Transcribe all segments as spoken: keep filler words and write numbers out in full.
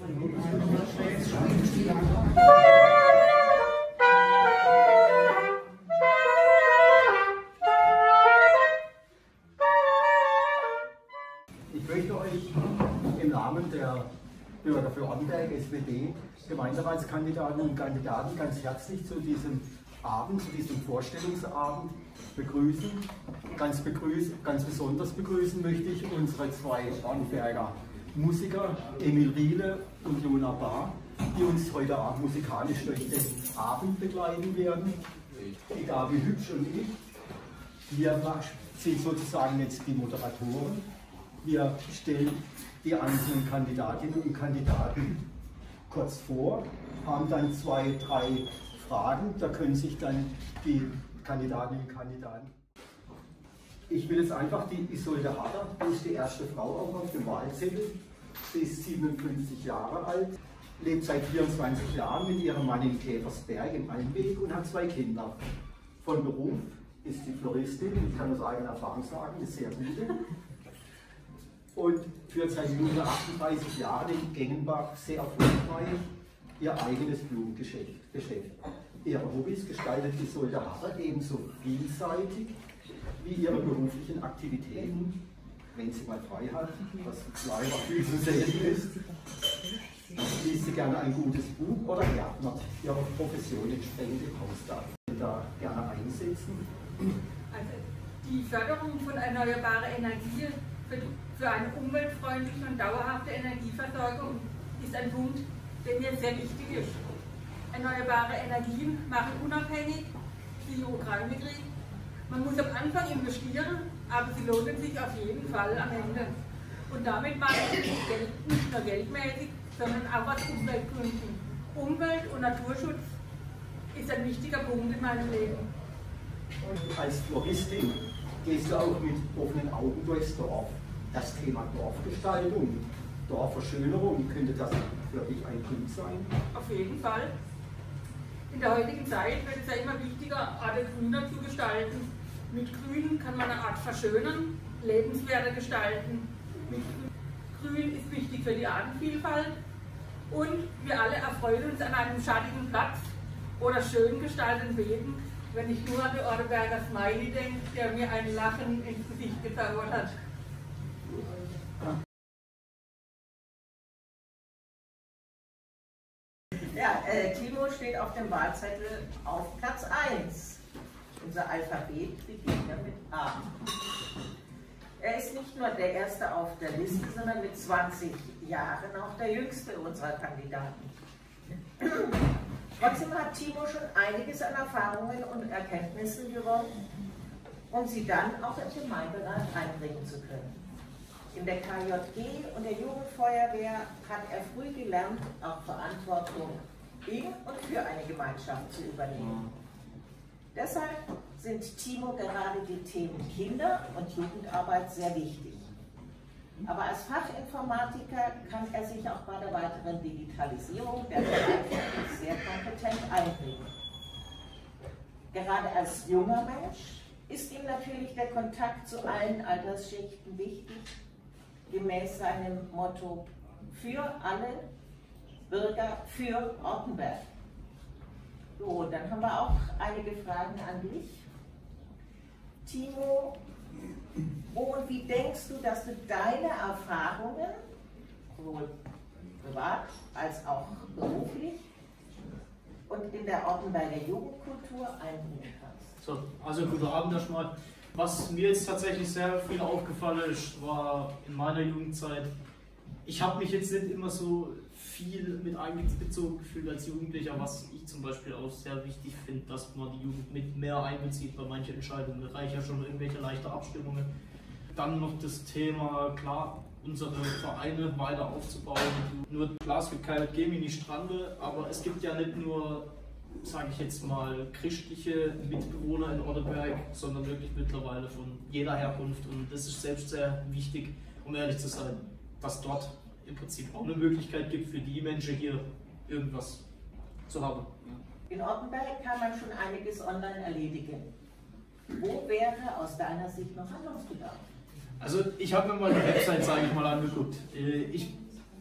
Ich möchte euch im Namen der Bürger für Ortenberg, S P D, Gemeinderatskandidatinnen und Kandidaten ganz herzlich zu diesem Abend, zu diesem Vorstellungsabend begrüßen. Ganz, begrüßen, ganz besonders begrüßen möchte ich unsere zwei Ortenberger Musiker, Emil Riele und Jona Bahr, die uns heute Abend musikalisch durch den Abend begleiten werden. Die Gabi Hübsch und ich, wir sind sozusagen jetzt die Moderatoren. Wir stellen die einzelnen Kandidatinnen und Kandidaten kurz vor, haben dann zwei, drei Fragen, da können sich dann die Kandidatinnen und Kandidaten. Ich will jetzt einfach die Isolde Harder, die ist die erste Frau auch auf dem Wahlzettel. Sie ist siebenundfünfzig Jahre alt, lebt seit vierundzwanzig Jahren mit ihrem Mann in Käfersberg im Almweg und hat zwei Kinder. Von Beruf ist sie Floristin, ich kann aus eigener Erfahrung sagen, ist sehr gute. Und führt seit nunmehr achtunddreißig Jahren in Gengenbach sehr erfolgreich ihr eigenes Blumengeschäft. Ihre Hobbys gestaltet Isolde Harder ebenso vielseitig wie ihre beruflichen Aktivitäten, wenn sie mal frei hat, was leider viel zu selten ist. Liest sie gerne ein gutes Buch oder gärtnert ihrer Profession entsprechend im Haus da. da gerne einsetzen. Also die Förderung von erneuerbarer Energie für, für eine umweltfreundliche und dauerhafte Energieversorgung ist ein Punkt, der mir sehr wichtig ist. Erneuerbare Energien machen unabhängig, wie Ukraine-Krieg. Man muss am Anfang investieren, aber sie lohnen sich auf jeden Fall am Ende. Und damit meine ich nicht, Geld, nicht nur geldmäßig, sondern auch aus Umweltgründen. Umwelt- und Naturschutz ist ein wichtiger Punkt in meinem Leben. Und als Floristin gehst du auch mit offenen Augen durchs Dorf. Das Thema Dorfgestaltung, Dorfverschönerung, könnte das für dich ein Punkt sein? Auf jeden Fall. In der heutigen Zeit wird es ja immer wichtiger, Orte grüner zu gestalten. Mit Grün kann man eine Art verschönern, lebenswerter gestalten. Mit Grün ist wichtig für die Artenvielfalt. Und wir alle erfreuen uns an einem schattigen Platz oder schön gestalteten Wegen, wenn ich nur an den Ortenberger Smiley denke, der mir ein Lachen ins Gesicht gezaubert hat. Ja, äh, Timo steht auf dem Wahlzettel auf Platz eins. Unser Alphabet beginnt ja mit A. Er ist nicht nur der Erste auf der Liste, sondern mit zwanzig Jahren auch der Jüngste unserer Kandidaten. Trotzdem hat Timo schon einiges an Erfahrungen und Erkenntnissen gewonnen, um sie dann auch im Gemeinderat einbringen zu können. In der K J G und der Jugendfeuerwehr hat er früh gelernt, auch Verantwortung in und für eine Gemeinschaft zu übernehmen. Deshalb sind Timo gerade die Themen Kinder- und Jugendarbeit sehr wichtig. Aber als Fachinformatiker kann er sich auch bei der weiteren Digitalisierung der Verantwortung sehr kompetent einbringen. Gerade als junger Mensch ist ihm natürlich der Kontakt zu allen Altersschichten wichtig, gemäß seinem Motto für alle Bürger für Ortenberg. So, dann haben wir auch einige Fragen an dich. Timo, wo und wie denkst du, dass du deine Erfahrungen, sowohl privat als auch beruflich und in der Ortenberger Jugendkultur einbringen kannst? So, also guten Abend erstmal. Was mir jetzt tatsächlich sehr viel aufgefallen ist, war in meiner Jugendzeit, ich habe mich jetzt nicht immer so viel mit einbezogen gefühlt als Jugendlicher, was ich zum Beispiel auch sehr wichtig finde, dass man die Jugend mit mehr einbezieht bei manchen Entscheidungen. Da reichen ja schon irgendwelche leichte Abstimmungen. Dann noch das Thema, klar, unsere Vereine weiter aufzubauen. Nur klar, es gibt keine Gemini-Strande, aber es gibt ja nicht nur, sage ich jetzt mal, christliche Mitbewohner in Ortenberg, sondern wirklich mittlerweile von jeder Herkunft. Und das ist selbst sehr wichtig, um ehrlich zu sein, dass dort im Prinzip auch eine Möglichkeit gibt für die Menschen hier irgendwas zu haben. In Ortenberg kann man schon einiges online erledigen. Wo wäre aus deiner Sicht noch Handlungsbedarf? Also ich habe mir mal die Website, sage ich mal, angeguckt. Ich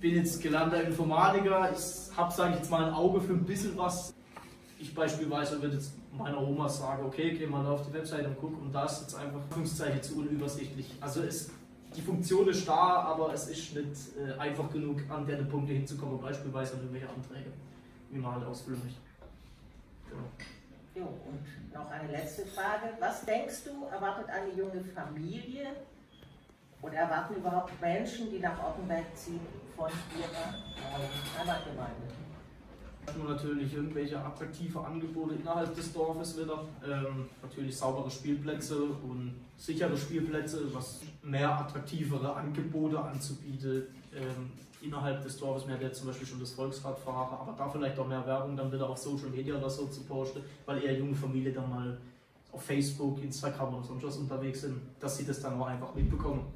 bin jetzt gelernter Informatiker, ich habe, sage ich jetzt mal, ein Auge für ein bisschen was. Ich beispielsweise würde jetzt meiner Oma sagen, okay, geh mal auf die Webseite und guck, und da ist jetzt einfach Anführungszeichen zu unübersichtlich. Also es, die Funktion ist da, aber es ist nicht äh, einfach genug, an der Punkte hinzukommen, beispielsweise an irgendwelche Anträge, wie man halt ausfüllen möchte. Genau. Jo, und noch eine letzte Frage. Was denkst du, erwartet eine junge Familie oder erwarten überhaupt Menschen, die nach Ottenberg ziehen, von ihrer Heimatgemeinde? Natürlich irgendwelche attraktive Angebote innerhalb des Dorfes wieder. Ähm, natürlich saubere Spielplätze und sichere Spielplätze, was mehr attraktivere Angebote anzubieten ähm, innerhalb des Dorfes. Mehr der zum Beispiel schon das Volksradfahrer, aber da vielleicht auch mehr Werbung dann wieder auf Social Media oder so zu posten, weil eher junge Familien dann mal auf Facebook, Instagram und sonst was unterwegs sind, dass sie das dann auch einfach mitbekommen.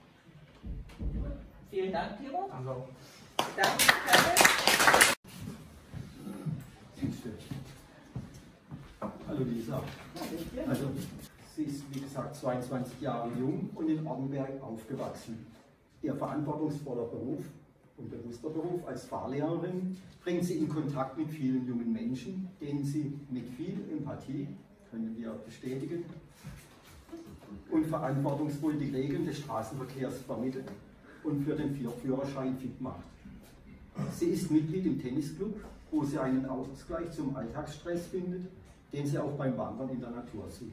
Vielen Dank, Timo. Danke auch. Danke. Hallo Lisa. Also, sie ist wie gesagt zweiundzwanzig Jahre jung und in Ottenberg aufgewachsen. Ihr verantwortungsvoller Beruf und bewusster Beruf als Fahrlehrerin bringt sie in Kontakt mit vielen jungen Menschen, denen sie mit viel Empathie, können wir bestätigen, und verantwortungsvoll die Regeln des Straßenverkehrs vermittelt und für den Führerschein fit macht. Sie ist Mitglied im Tennisclub, wo sie einen Ausgleich zum Alltagsstress findet, den sie auch beim Wandern in der Natur sucht.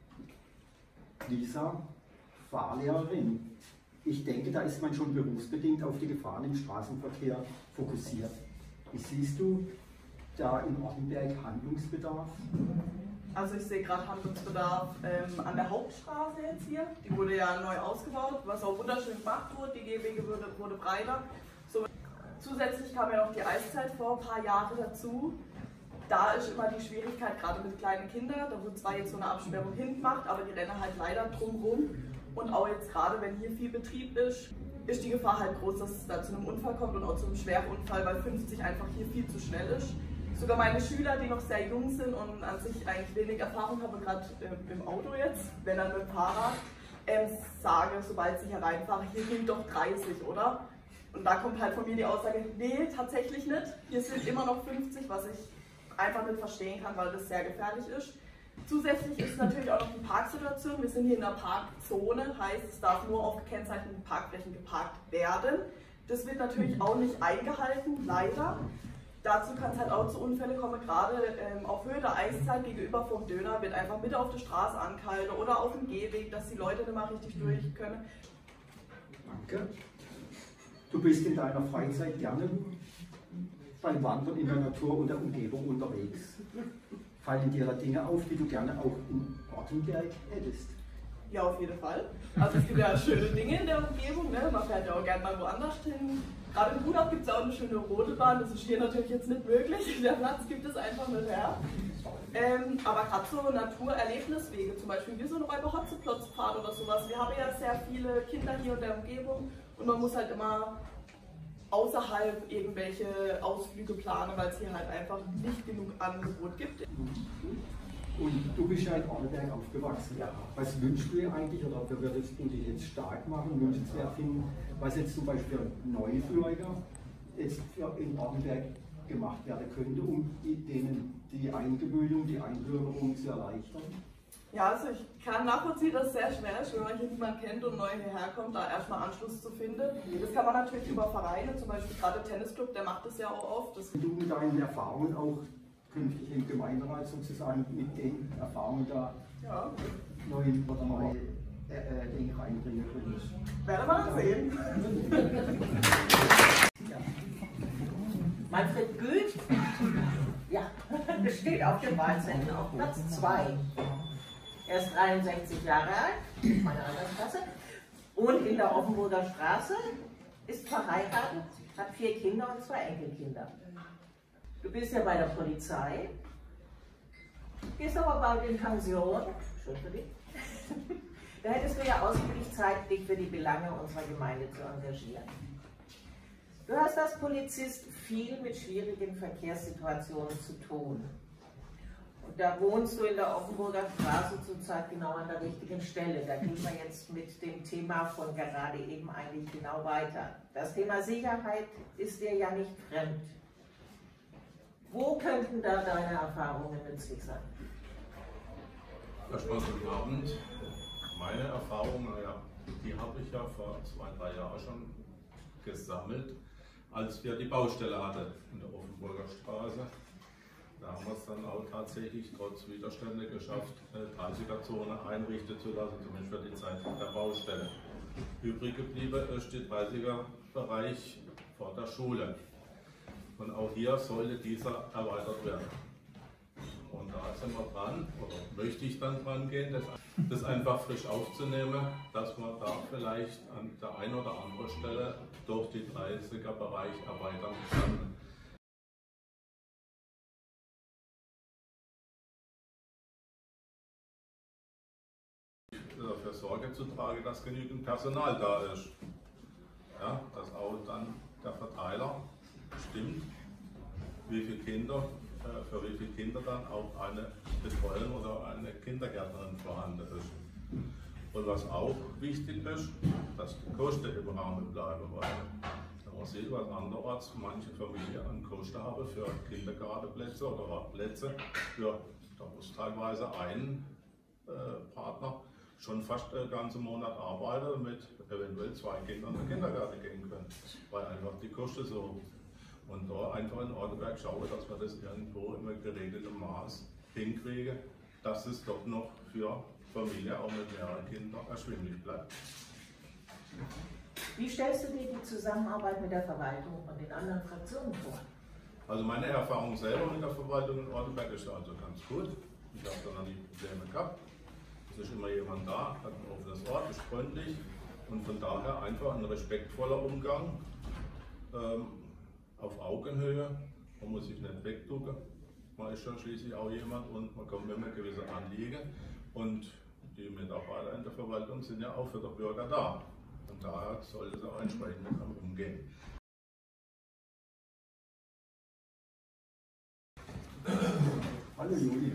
Lisa, Fahrlehrerin. Ich denke, da ist man schon berufsbedingt auf die Gefahren im Straßenverkehr fokussiert. Wie siehst du da in Ottenberg Handlungsbedarf? Also ich sehe gerade Handlungsbedarf ähm, an der Hauptstraße jetzt hier. Die wurde ja neu ausgebaut, was auch wunderschön gemacht wurde. Die Gehwege wurde, wurde breiter. So, zusätzlich kam ja noch die Eiszeit vor ein paar Jahren dazu. Da ist immer die Schwierigkeit, gerade mit kleinen Kindern, da wird zwar jetzt so eine Absperrung hingemacht, aber die rennen halt leider drumherum. Und auch jetzt gerade, wenn hier viel Betrieb ist, ist die Gefahr halt groß, dass es da zu einem Unfall kommt und auch zu einem schweren Unfall, weil fünfzig einfach hier viel zu schnell ist. Sogar meine Schüler, die noch sehr jung sind und an sich eigentlich wenig Erfahrung haben, gerade äh, im Auto jetzt, wenn dann mit dem Fahrrad, ähm, sage, sobald sie hier reinfahren, hier gilt doch dreißig, oder? Und da kommt halt von mir die Aussage, nee, tatsächlich nicht. Hier sind immer noch fünfzig, was ich einfach nicht verstehen kann, weil das sehr gefährlich ist. Zusätzlich ist natürlich auch noch die Parksituation. Wir sind hier in der Parkzone, heißt es darf nur auf gekennzeichneten Parkflächen geparkt werden. Das wird natürlich auch nicht eingehalten, leider. Dazu kann es halt auch zu Unfällen kommen, gerade ähm, auf Höhe der Eiszeit gegenüber vom Döner wird einfach mit auf der Straße angehalten oder auf dem Gehweg, dass die Leute nicht mal richtig durch können. Danke. Du bist in deiner Freizeit gerne beim Wandern in der Natur und der Umgebung unterwegs. Fallen dir da Dinge auf, die du gerne auch in Ottenberg hättest? Ja, auf jeden Fall. Also es gibt ja schöne Dinge in der Umgebung, ne? Man fährt ja auch gerne mal woanders hin. Gerade in Budap gibt es auch eine schöne Rodelbahn, das ist hier natürlich jetzt nicht möglich, der Platz gibt es einfach nicht her. Ähm, aber gerade so Naturerlebniswege, zum Beispiel wie so eine Räuber-Hotzenplotz-Pfad oder sowas. Wir haben ja sehr viele Kinder hier in der Umgebung und man muss halt immer außerhalb irgendwelche Ausflüge planen, weil es hier halt einfach nicht genug Angebot gibt. Und du bist ja in Ottenberg aufgewachsen. Ja. Was wünschst du dir eigentlich, oder würdest du dich jetzt stark machen, wünschenswert finden, was jetzt zum Beispiel Neubürger jetzt in Ottenberg gemacht werden könnte, um denen die Eingewöhnung, die Einbürgerung zu erleichtern? Ja, also ich kann nachvollziehen, dass es sehr schwer ist, wenn man hier niemanden kennt und neu hierher kommt, da erstmal Anschluss zu finden. Das kann man natürlich über Vereine, zum Beispiel gerade der Tennisclub, der macht das ja auch oft. Das du mit deinen Erfahrungen auch künftig im Gemeinderat sozusagen mit den Erfahrungen da ja. neuen oder neue äh, äh, Dinge reinbringen könntest? Werden wir dann sehen. Manfred Güth, ja, steht auf dem Wahlzettel auf Platz zwei. Er ist dreiundsechzig Jahre alt, meine Altersklasse, und in der Offenburger Straße, ist verheiratet, hat vier Kinder und zwei Enkelkinder. Du bist ja bei der Polizei, gehst aber bald in Pension, schön für dich. Da hättest du ja ausgiebig Zeit, dich für die Belange unserer Gemeinde zu engagieren. Du hast als Polizist viel mit schwierigen Verkehrssituationen zu tun. Und da wohnst du in der Offenburger Straße zurzeit genau an der richtigen Stelle. Da gehen wir jetzt mit dem Thema von gerade eben eigentlich genau weiter. Das Thema Sicherheit ist dir ja nicht fremd. Wo könnten da deine Erfahrungen nützlich sein? Erstmal guten Abend. Meine Erfahrungen, naja, die habe ich ja vor zwei, drei Jahren schon gesammelt, als wir die Baustelle hatten in der Offenburger Straße. Da haben wir es dann auch tatsächlich trotz Widerstände geschafft, eine dreißiger-Zone einrichten zu lassen, zumindest für die Zeit der Baustelle. Übrig geblieben ist der dreißiger-Bereich vor der Schule. Und auch hier sollte dieser erweitert werden. Und da sind wir dran, oder möchte ich dann dran gehen, das, das einfach frisch aufzunehmen, dass man da vielleicht an der einen oder anderen Stelle durch die dreißiger-Bereich erweitern kann. Dafür Sorge zu tragen, dass genügend Personal da ist. Ja, dass auch dann der Verteiler stimmt, wie viele Kinder, äh, für wie viele Kinder dann auch eine Betreuung oder eine Kindergärtnerin vorhanden ist. Und was auch wichtig ist, dass die Kosten im Rahmen bleiben, weil wenn man sieht, was anderorts manche Familien an Kosten haben für Kindergartenplätze oder Plätze, für, da muss teilweise ein äh, Partner schon fast den ganzen Monat arbeiten und mit eventuell zwei Kindern in den Kindergarten gehen können, weil einfach die Kosten so. Und da einfach in Ortenberg schauen, dass wir das irgendwo in einem geregelten Maß hinkriegen, dass es doch noch für Familien auch mit mehreren Kindern erschwinglich bleibt. Wie stellst du dir die Zusammenarbeit mit der Verwaltung und den anderen Fraktionen vor? Also meine Erfahrung selber mit der Verwaltung in Ortenberg ist also ganz gut. Ich habe da noch nie Probleme gehabt. Es ist immer jemand da, hat ein offenes Ohr, ist freundlich und von daher einfach ein respektvoller Umgang ähm, auf Augenhöhe. Man muss sich nicht wegducken. Man ist schon schließlich auch jemand und man kommt mit einem gewissen Anliegen. Und die Mitarbeiter in der Verwaltung sind ja auch für den Bürger da. Und daher sollte es auch entsprechend damit umgehen. Hallo Juli.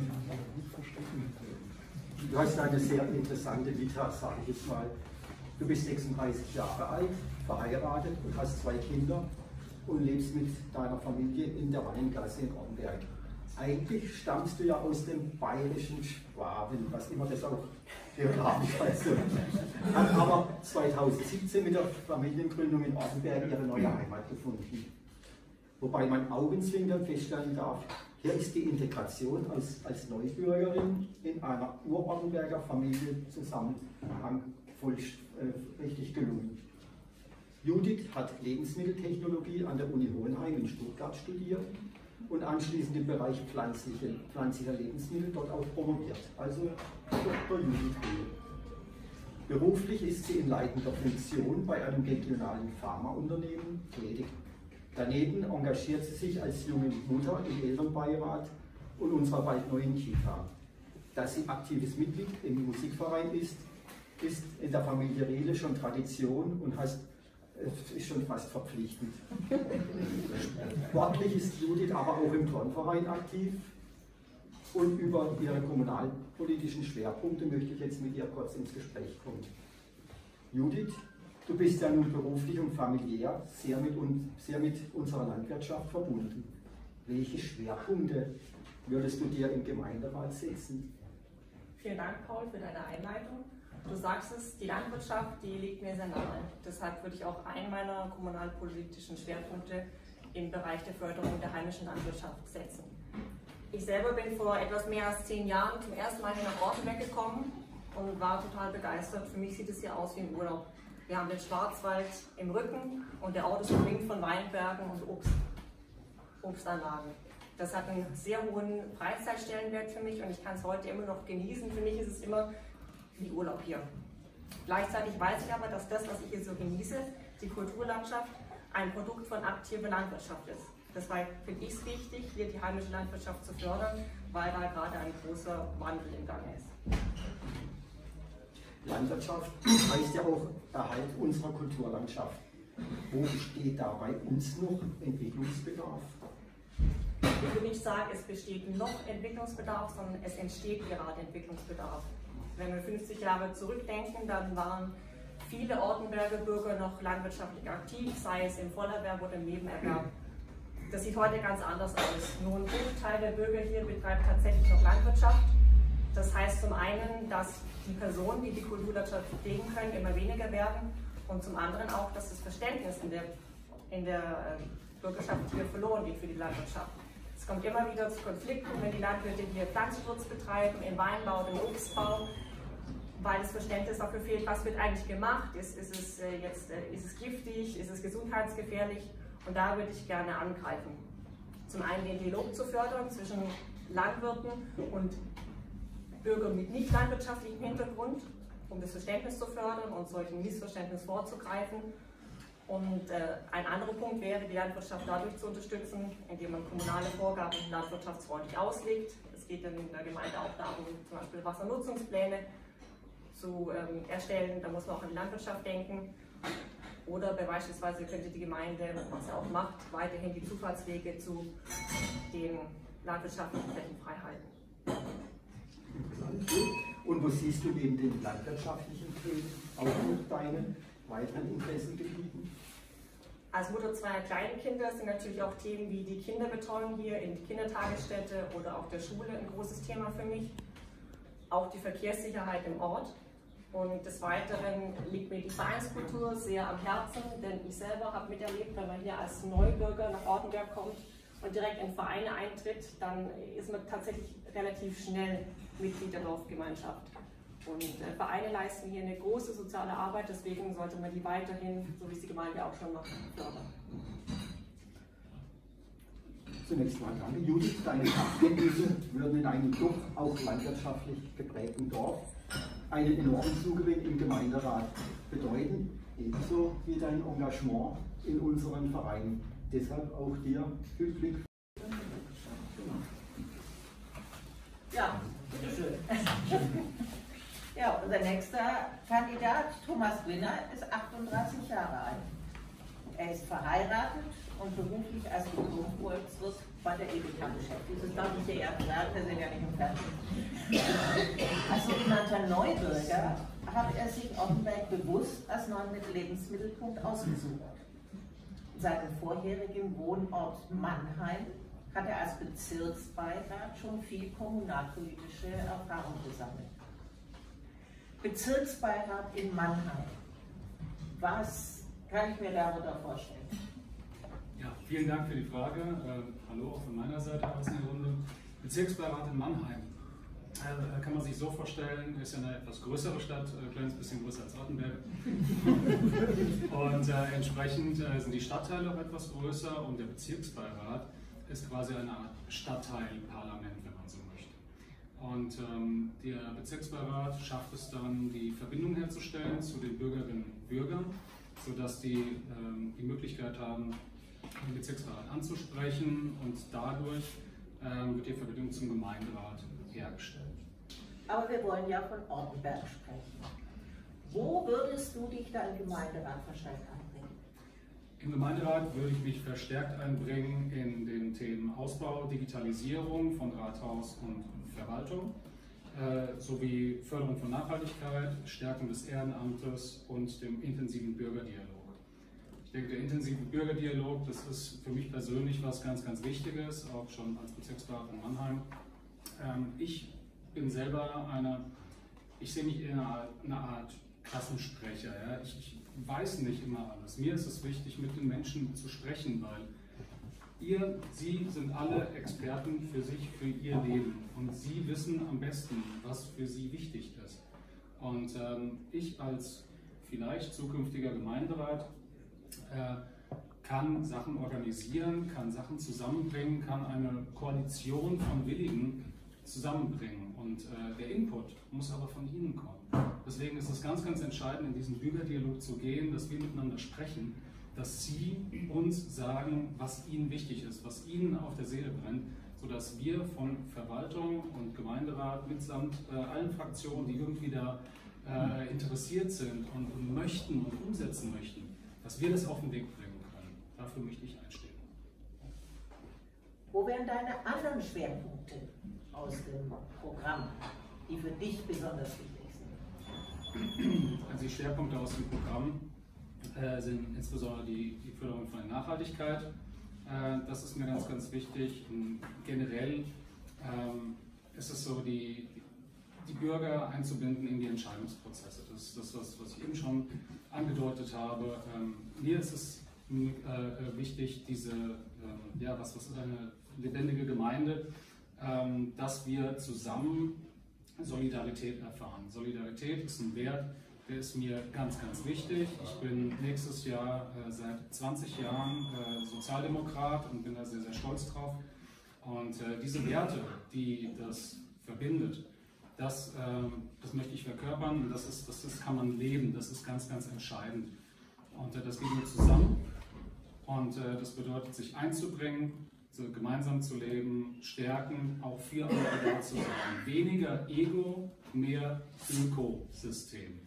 Du hast eine sehr interessante Vita, sage ich jetzt mal. Du bist sechsunddreißig Jahre alt, verheiratet und hast zwei Kinder und lebst mit deiner Familie in der Weingasse in Ortenberg. Eigentlich stammst du ja aus dem bayerischen Schwaben, was immer das auch geografisch heißt. Hat aber zweitausendsiebzehn mit der Familiengründung in Ortenberg ihre neue Heimat gefunden. Wobei man augenzwinkern feststellen darf, hier ist die Integration als, als Neubürgerin in einer Ur-Ortenberger Familienzusammenhang voll, äh, richtig gelungen. Judith hat Lebensmitteltechnologie an der Uni Hohenheim in Stuttgart studiert und anschließend im Bereich pflanzliche, pflanzlicher Lebensmittel dort auch promoviert, also Doktor Judith Höhe. Beruflich ist sie in leitender Funktion bei einem regionalen Pharmaunternehmen tätig. Daneben engagiert sie sich als junge Mutter im Elternbeirat und unserer bald neuen Kita. Dass sie aktives Mitglied im Musikverein ist, ist in der Familie Rehle schon Tradition und heißt, ist schon fast verpflichtend. Sportlich ist Judith aber auch im Turnverein aktiv und über ihre kommunalpolitischen Schwerpunkte möchte ich jetzt mit ihr kurz ins Gespräch kommen. Judith, du bist ja nun beruflich und familiär sehr mit, uns, sehr mit unserer Landwirtschaft verbunden. Welche Schwerpunkte würdest du dir im Gemeinderat setzen? Vielen Dank, Paul, für deine Einleitung. Du sagst es, die Landwirtschaft, die liegt mir sehr nahe. Deshalb würde ich auch einen meiner kommunalpolitischen Schwerpunkte im Bereich der Förderung der heimischen Landwirtschaft setzen. Ich selber bin vor etwas mehr als zehn Jahren zum ersten Mal hier nach Ortenberg gekommen und war total begeistert. Für mich sieht es hier aus wie im Urlaub. Wir haben den Schwarzwald im Rücken und der Ort ist umringt von Weinbergen und Obst, Obstanlagen. Das hat einen sehr hohen Freizeitstellenwert für mich und ich kann es heute immer noch genießen. Für mich ist es immer wie Urlaub hier. Gleichzeitig weiß ich aber, dass das, was ich hier so genieße, die Kulturlandschaft, ein Produkt von aktiver Landwirtschaft ist. Deshalb finde ich es wichtig, hier die heimische Landwirtschaft zu fördern, weil da gerade ein großer Wandel im Gange ist. Landwirtschaft heißt ja auch Erhalt unserer Kulturlandschaft. Wo besteht da bei uns noch Entwicklungsbedarf? Ich will nicht sagen, es besteht noch Entwicklungsbedarf, sondern es entsteht gerade Entwicklungsbedarf. Wenn wir fünfzig Jahre zurückdenken, dann waren viele Ortenberger Bürger noch landwirtschaftlich aktiv, sei es im Vollerwerb oder im Nebenerwerb. Das sieht heute ganz anders aus. Nur ein Großteil der Bürger hier betreibt tatsächlich noch Landwirtschaft. Das heißt zum einen, dass die Personen, die die Kulturlandschaft pflegen können, immer weniger werden und zum anderen auch, dass das Verständnis in der, in der Bürgerschaft hier verloren geht für die Landwirtschaft. Es kommt immer wieder zu Konflikten, wenn die Landwirte hier Pflanzenschutz betreiben, im Weinbau, im Obstbau, weil das Verständnis dafür fehlt, was wird eigentlich gemacht, ist, ist, es, äh, jetzt, äh, ist es giftig, ist es gesundheitsgefährlich, und da würde ich gerne angreifen. Zum einen den Dialog zu fördern zwischen Landwirten und Bürgern mit nicht landwirtschaftlichem Hintergrund, um das Verständnis zu fördern und solchen Missverständnissen vorzugreifen. Und äh, ein anderer Punkt wäre, die Landwirtschaft dadurch zu unterstützen, indem man kommunale Vorgaben landwirtschaftsfreundlich auslegt. Es geht dann in der Gemeinde auch darum, zum Beispiel Wassernutzungspläne zu ähm, erstellen. Da muss man auch an die Landwirtschaft denken. Oder beispielsweise könnte die Gemeinde, was er auch macht, weiterhin die Zufahrtswege zu den landwirtschaftlichen Flächen frei halten. Und wo siehst du neben den landwirtschaftlichen Themen auch noch deine weiteren Interessengebieten? Als Mutter zweier kleinen Kinder sind natürlich auch Themen wie die Kinderbetreuung hier in die Kindertagesstätte oder auch der Schule ein großes Thema für mich. Auch die Verkehrssicherheit im Ort. Und des Weiteren liegt mir die Vereinskultur sehr am Herzen, denn ich selber habe miterlebt, wenn man hier als Neubürger nach Ortenberg kommt und direkt in Vereine eintritt, dann ist man tatsächlich relativ schnell Mitglied der Dorfgemeinschaft. Und äh, Vereine leisten hier eine große soziale Arbeit, deswegen sollte man die weiterhin, so wie es die Gemeinde auch schon macht, fördern. Zunächst mal danke. Judith, deine Fachkenntnisse würden in einem doch auch landwirtschaftlich geprägten Dorf einen enormen Zugewinn im Gemeinderat bedeuten, ebenso wie dein Engagement in unseren Vereinen. Deshalb auch dir viel Glück. Ja, bitteschön. Ja, unser nächster Kandidat, Thomas Winner, ist achtunddreißig Jahre alt. Er ist verheiratet und beruflich als Diplom-Volkswirt bei der Edeka beschäftigt. Das darf ich hier eher sagen, wir sind ja nicht im Fernsehen. Als sogenannter Neubürger hat er sich Ortenberg bewusst als neuen Lebensmittelpunkt ausgesucht. In seinem vorherigen Wohnort Mannheim hat er als Bezirksbeirat schon viel kommunalpolitische Erfahrung gesammelt. Bezirksbeirat in Mannheim. Was kann ich mir darunter vorstellen? Ja, vielen Dank für die Frage. Äh, hallo auch von meiner Seite aus in der Runde. Bezirksbeirat in Mannheim. Äh, kann man sich so vorstellen, ist ja eine etwas größere Stadt, ein kleines bisschen größer als Ortenberg. Und äh, entsprechend äh, sind die Stadtteile auch etwas größer und der Bezirksbeirat ist quasi eine Art Stadtteilparlament, wenn man so möchte. Und ähm, der Bezirksbeirat schafft es dann, die Verbindung herzustellen zu den Bürgerinnen und Bürgern, sodass die ähm, die Möglichkeit haben, den Bezirksbeirat anzusprechen, und dadurch ähm, wird die Verbindung zum Gemeinderat hergestellt. Aber wir wollen ja von Ortenberg sprechen. Wo würdest du dich da im Gemeinderat verstärkt einbringen? Im Gemeinderat würde ich mich verstärkt einbringen in den Themen Ausbau, Digitalisierung von Rathaus und Verwaltung, äh, sowie Förderung von Nachhaltigkeit, Stärkung des Ehrenamtes und dem intensiven Bürgerdialog. Ich denke, der intensive Bürgerdialog, das ist für mich persönlich was ganz, ganz Wichtiges, auch schon als Bezirksbeirat in Mannheim. Ähm, ich bin selber eine, ich sehe mich in einer, einer Art Klassensprecher. Ja? Ich, ich weiß nicht immer alles. Mir ist es wichtig, mit den Menschen zu sprechen, weil ihr, sie sind alle Experten für sich, für ihr Leben, und sie wissen am besten, was für sie wichtig ist. Und ähm, ich als vielleicht zukünftiger Gemeinderat äh, kann Sachen organisieren, kann Sachen zusammenbringen, kann eine Koalition von Willigen zusammenbringen, und äh, der Input muss aber von Ihnen kommen. Deswegen ist es ganz, ganz entscheidend, in diesen Bürgerdialog zu gehen, dass wir miteinander sprechen, dass Sie uns sagen, was Ihnen wichtig ist, was Ihnen auf der Seele brennt, sodass wir von Verwaltung und Gemeinderat mitsamt äh, allen Fraktionen, die irgendwie da äh, interessiert sind und, und möchten und umsetzen möchten, dass wir das auf den Weg bringen können. Dafür möchte ich einstehen. Wo wären deine anderen Schwerpunkte aus dem Programm, die für dich besonders wichtig sind? Also die Schwerpunkte aus dem Programm äh, sind insbesondere die, die Förderung von der Nachhaltigkeit. Äh, das ist mir ganz, ganz wichtig. Und generell ähm, ist es so, die, die Bürger einzubinden in die Entscheidungsprozesse. Das ist das, was, was ich eben schon angedeutet habe. Ähm, mir ist es äh, wichtig, diese, äh, ja, was, was ist eine lebendige Gemeinde, ähm, dass wir zusammen Solidarität erfahren. Solidarität ist ein Wert, der ist mir ganz, ganz wichtig. Ich bin nächstes Jahr äh, seit zwanzig Jahren äh, Sozialdemokrat und bin da sehr, sehr stolz drauf. Und äh, diese Werte, die das verbindet, das, äh, das möchte ich verkörpern und das, ist, das ist, kann man leben, das ist ganz, ganz entscheidend. Und äh, das geht nur zusammen und äh, das bedeutet, sich einzubringen, so gemeinsam zu leben, stärken, auch für andere da zu sein. Weniger Ego, mehr Ökosystem.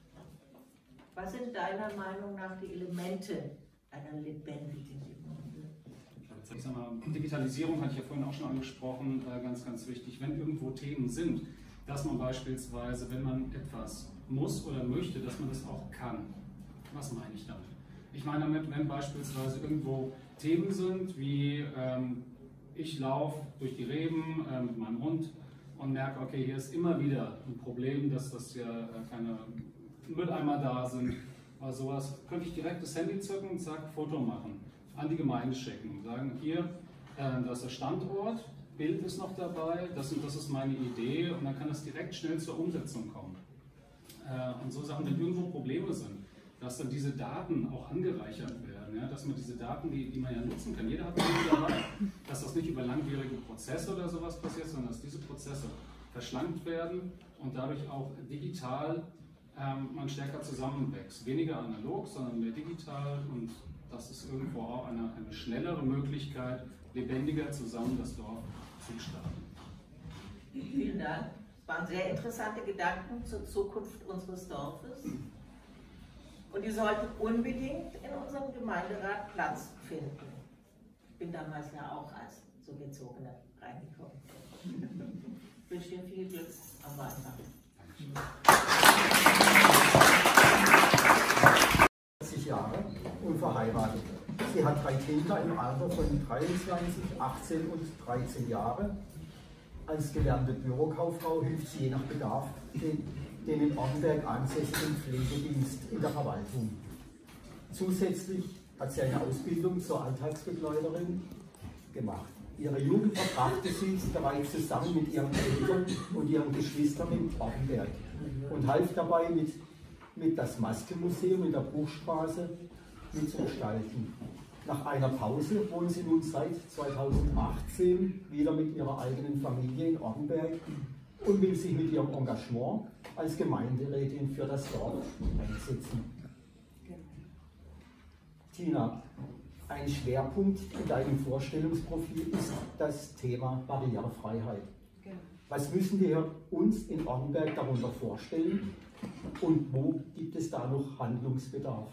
Was sind deiner Meinung nach die Elemente einer lebendigen Gemeinde? Ich sag mal, Digitalisierung hatte ich ja vorhin auch schon angesprochen, äh, ganz, ganz wichtig. Wenn irgendwo Themen sind, dass man beispielsweise, wenn man etwas muss oder möchte, dass man das auch kann. Was meine ich damit? Ich meine damit, wenn beispielsweise irgendwo Themen sind, wie ähm, ich laufe durch die Reben äh, mit meinem Hund und merke, okay, hier ist immer wieder ein Problem, dass das ja äh, keine Mülleimer da sind oder sowas, könnte ich direkt das Handy zücken und zack, Foto machen, an die Gemeinde schicken und sagen, hier, äh, das ist der Standort, Bild ist noch dabei, das und das ist meine Idee und dann kann das direkt schnell zur Umsetzung kommen. Äh, und so Sachen, wenn irgendwo Probleme sind, dass dann diese Daten auch angereichert werden, ja, dass man diese Daten, die, die man ja nutzen kann, jeder hat eine dabei, dass das nicht über langwierige Prozesse oder sowas passiert, sondern dass diese Prozesse verschlankt werden und dadurch auch digital ähm, man stärker zusammenwächst. Weniger analog, sondern mehr digital und das ist irgendwo auch eine, eine schnellere Möglichkeit, lebendiger zusammen das Dorf zu starten. Vielen Dank. Das waren sehr interessante Gedanken zur Zukunft unseres Dorfes. Und die sollten unbedingt in unserem Gemeinderat Platz finden. Ich bin damals ja auch als Zugezogene reingekommen. Ich wünsche dir viel Glück am Wahlkampf. vierzig Jahre und verheiratet. Sie hat drei Kinder im Alter von dreiundzwanzig, achtzehn und dreizehn Jahre. Als gelernte Bürokauffrau hilft sie je nach Bedarf den, den in Ortenberg ansässigen Pflegedienst in der Verwaltung. Zusätzlich hat sie eine Ausbildung zur Alltagsbegleiterin gemacht. Ihre Jugend verbrachte sie bereits zusammen mit ihren Eltern und ihren Geschwistern in Ortenberg und half dabei mit, mit das Maskenmuseum in der Bruchstraße mitzugestalten. Nach einer Pause wohnt sie nun seit zweitausendachtzehn wieder mit ihrer eigenen Familie in Ortenberg und will sich mit ihrem Engagement als Gemeinderätin für das Dorf einsetzen. Tina, ein Schwerpunkt in deinem Vorstellungsprofil ist das Thema Barrierefreiheit. Was müssen wir uns in Ortenberg darunter vorstellen und wo gibt es da noch Handlungsbedarf?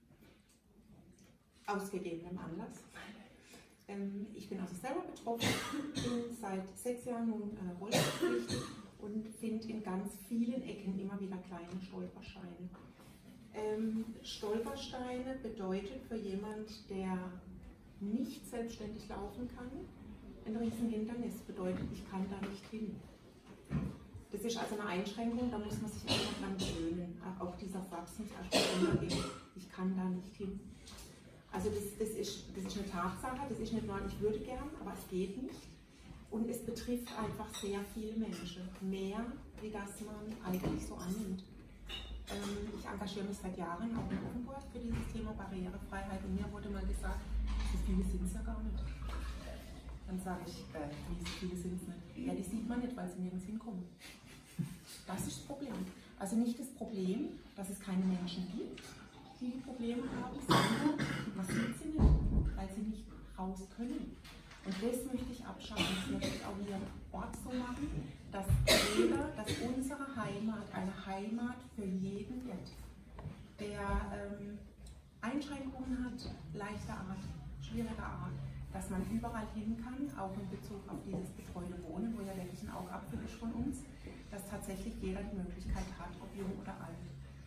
Aus gegebenem Anlass. Ähm, ich bin also selber betroffen, bin seit sechs Jahren nun äh, rollstuhlpflichtig und finde in ganz vielen Ecken immer wieder kleine Stolpersteine. Ähm, Stolpersteine bedeutet für jemand, der nicht selbstständig laufen kann, ein Riesenhindernis, bedeutet, ich kann da nicht hin. Das ist also eine Einschränkung, da muss man sich einfach dran gewöhnen. Auch dieser Satz muss erstmal immer, ich kann da nicht hin. Also das, das, ist, das ist eine Tatsache, das ist nicht nur, ich würde gern, aber es geht nicht. Und es betrifft einfach sehr viele Menschen, mehr, wie das man eigentlich so annimmt. Ähm, ich engagiere mich seit Jahren auch in Offenburg für dieses Thema Barrierefreiheit und mir wurde mal gesagt, so viele sind es ja gar nicht. Dann sage ich, äh, wie so viele sind es nicht? Ja, die sieht man nicht, weil sie nirgends hinkommen. Das ist das Problem. Also nicht das Problem, dass es keine Menschen gibt, die die Probleme haben, sondern was sind sie nicht, weil sie nicht raus können. Und das möchte ich abschaffen, das möchte ich auch hier im Ort so machen, dass jeder, dass unsere Heimat eine Heimat für jeden wird, der ähm, Einschränkungen hat, leichter Art, schwieriger Art, dass man überall hin kann, auch in Bezug auf dieses betreute Wohnen, wo ja wirklich ein Augapfel ist von uns, dass tatsächlich jeder die Möglichkeit hat, ob jung oder alt.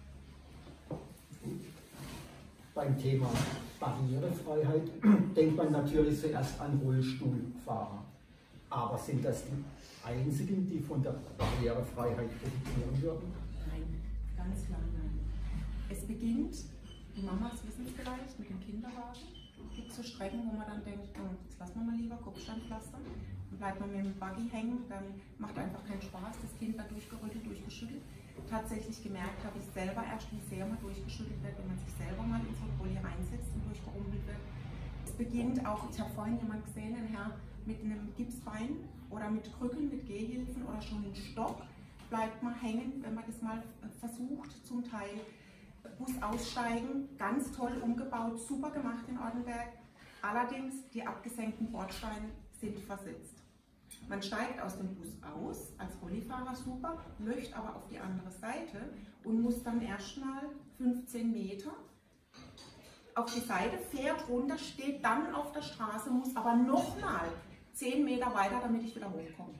Beim Thema Barrierefreiheit denkt man natürlich zuerst an Rollstuhlfahrer. Aber sind das die einzigen, die von der Barrierefreiheit profitieren würden? Nein, ganz klar nein. Es beginnt, die Mamas wissen es vielleicht, mit dem Kinderwagen. Es gibt so Strecken, wo man dann denkt, oh, jetzt lassen wir mal lieber Kopfsteinpflaster. Dann bleibt man mit dem Buggy hängen, dann macht einfach keinen Spaß, das Kind wird durchgerüttelt, durchgeschüttelt. Tatsächlich gemerkt habe ich selber erst, wie sehr man durchgeschüttelt wird, wenn man sich selber mal in so ein Rolli reinsetzt und durchgerumpelt wird. Es beginnt auch, ich habe vorhin jemanden gesehen, ein Herr mit einem Gipsbein oder mit Krücken, mit Gehhilfen oder schon im Stock, bleibt man hängen, wenn man das mal versucht, zum Teil. Bus aussteigen, ganz toll umgebaut, super gemacht in Ortenberg. Allerdings, die abgesenkten Bordsteine sind versetzt. Man steigt aus dem Bus aus, als Rollifahrer super, möchte aber auf die andere Seite und muss dann erstmal fünfzehn Meter auf die Seite, fährt runter, steht dann auf der Straße, muss aber nochmal zehn Meter weiter, damit ich wieder hochkomme.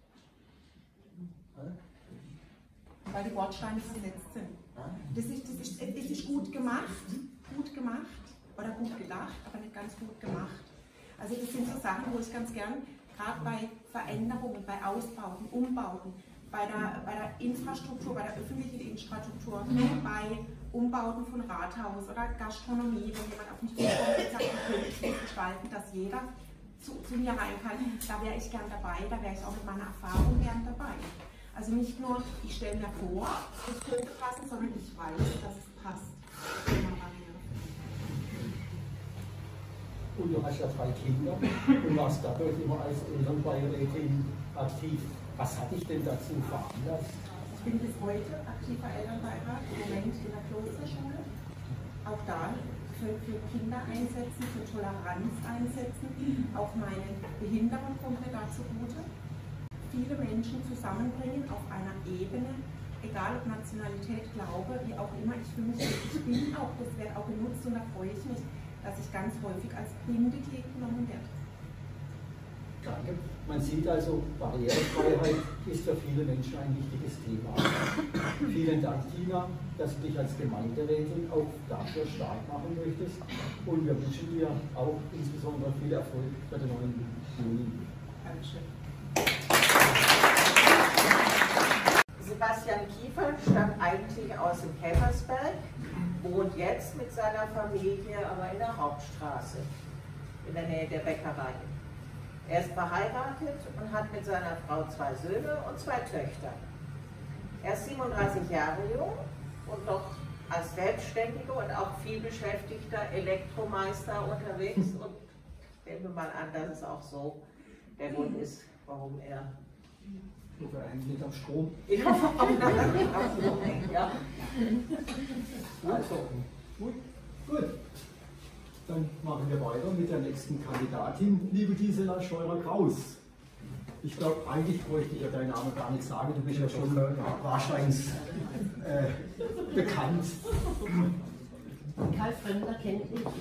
Weil die Bordsteine versetzt sind. Das ist, das, ist, das ist gut gemacht, gut gemacht oder gut gedacht, aber nicht ganz gut gemacht. Also das sind so Sachen, wo ich ganz gern, gerade bei Veränderungen, bei Ausbauten, Umbauten, bei der, bei der Infrastruktur, bei der öffentlichen Infrastruktur, bei Umbauten von Rathaus oder Gastronomie, wenn jemand auf mich zukommt und sagt, ich will es gestalten, dass jeder zu, zu mir rein kann, da wäre ich gern dabei, da wäre ich auch mit meiner Erfahrung gern dabei. Also nicht nur, ich stelle mir vor, es könnte passen, sondern ich weiß, dass es passt. Und du hast ja drei Kinder und warst dadurch immer als Elternbeirätin aktiv. Was hat dich denn dazu veranlasst? Ich bin bis heute aktiver Elternbeirat, im Moment in der Klosterschule. Auch da für, für Kinder einsetzen, für Toleranz einsetzen. Auch meine Behinderung kommt mir da zugute. Viele Menschen zusammenbringen auf einer Ebene, egal ob Nationalität, Glaube, wie auch immer, ich für mich, ich bin auch, das wird auch genutzt und da freue ich mich, dass ich ganz häufig als Bindeglied genommen werde. Danke. Man sieht also, Barrierefreiheit ist für viele Menschen ein wichtiges Thema. Vielen Dank, Tina, dass du dich als Gemeinderätin auch dafür stark machen möchtest und wir wünschen dir auch insbesondere viel Erfolg für den neuen Juni. Dankeschön. Sebastian Kiefer stammt eigentlich aus dem Käfersberg, wohnt jetzt mit seiner Familie aber in der Hauptstraße, in der Nähe der Bäckerei. Er ist verheiratet und hat mit seiner Frau zwei Söhne und zwei Töchter. Er ist siebenunddreißig Jahre jung und doch als Selbstständiger und auch vielbeschäftigter Elektromeister unterwegs. Und ich nehme mal an, dass es auch so der Grund ist, warum er Oder eigentlich am Strom. Ja, am Strom hängt, ja. Also, gut, gut. Dann machen wir weiter mit der nächsten Kandidatin, liebe Gisela Scheurer-Kraus. Ich glaube, eigentlich bräuchte ich ja deinen Namen gar nicht sagen, du bist ja schon wahrscheinlich äh, bekannt. Karl Fremder kennt mich.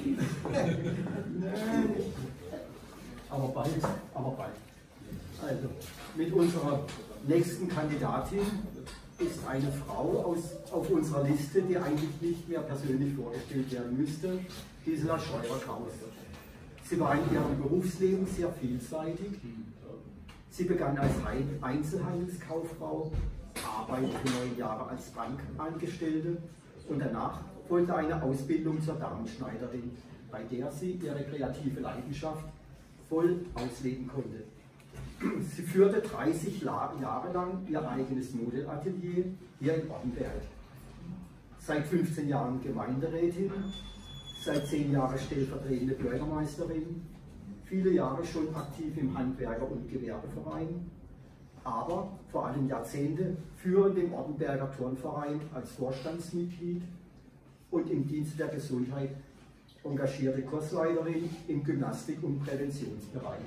Aber bald, aber bald. Also, mit unserer nächsten Kandidatin ist eine Frau aus, auf unserer Liste, die eigentlich nicht mehr persönlich vorgestellt werden müsste, Gisela Scheurer-Kraus. Sie war in ihrem Berufsleben sehr vielseitig. Sie begann als Einzelhandelskauffrau, arbeitete neun Jahre als Bankangestellte und danach folgte eine Ausbildung zur Damenschneiderin, bei der sie ihre kreative Leidenschaft voll ausleben konnte. Sie führte dreißig Jahre lang ihr eigenes Modelatelier hier in Ortenberg. Seit fünfzehn Jahren Gemeinderätin, seit zehn Jahren stellvertretende Bürgermeisterin, viele Jahre schon aktiv im Handwerker- und Gewerbeverein, aber vor allem Jahrzehnte führend im Ortenberger Turnverein als Vorstandsmitglied und im Dienst der Gesundheit engagierte Kursleiterin im Gymnastik- und Präventionsbereich.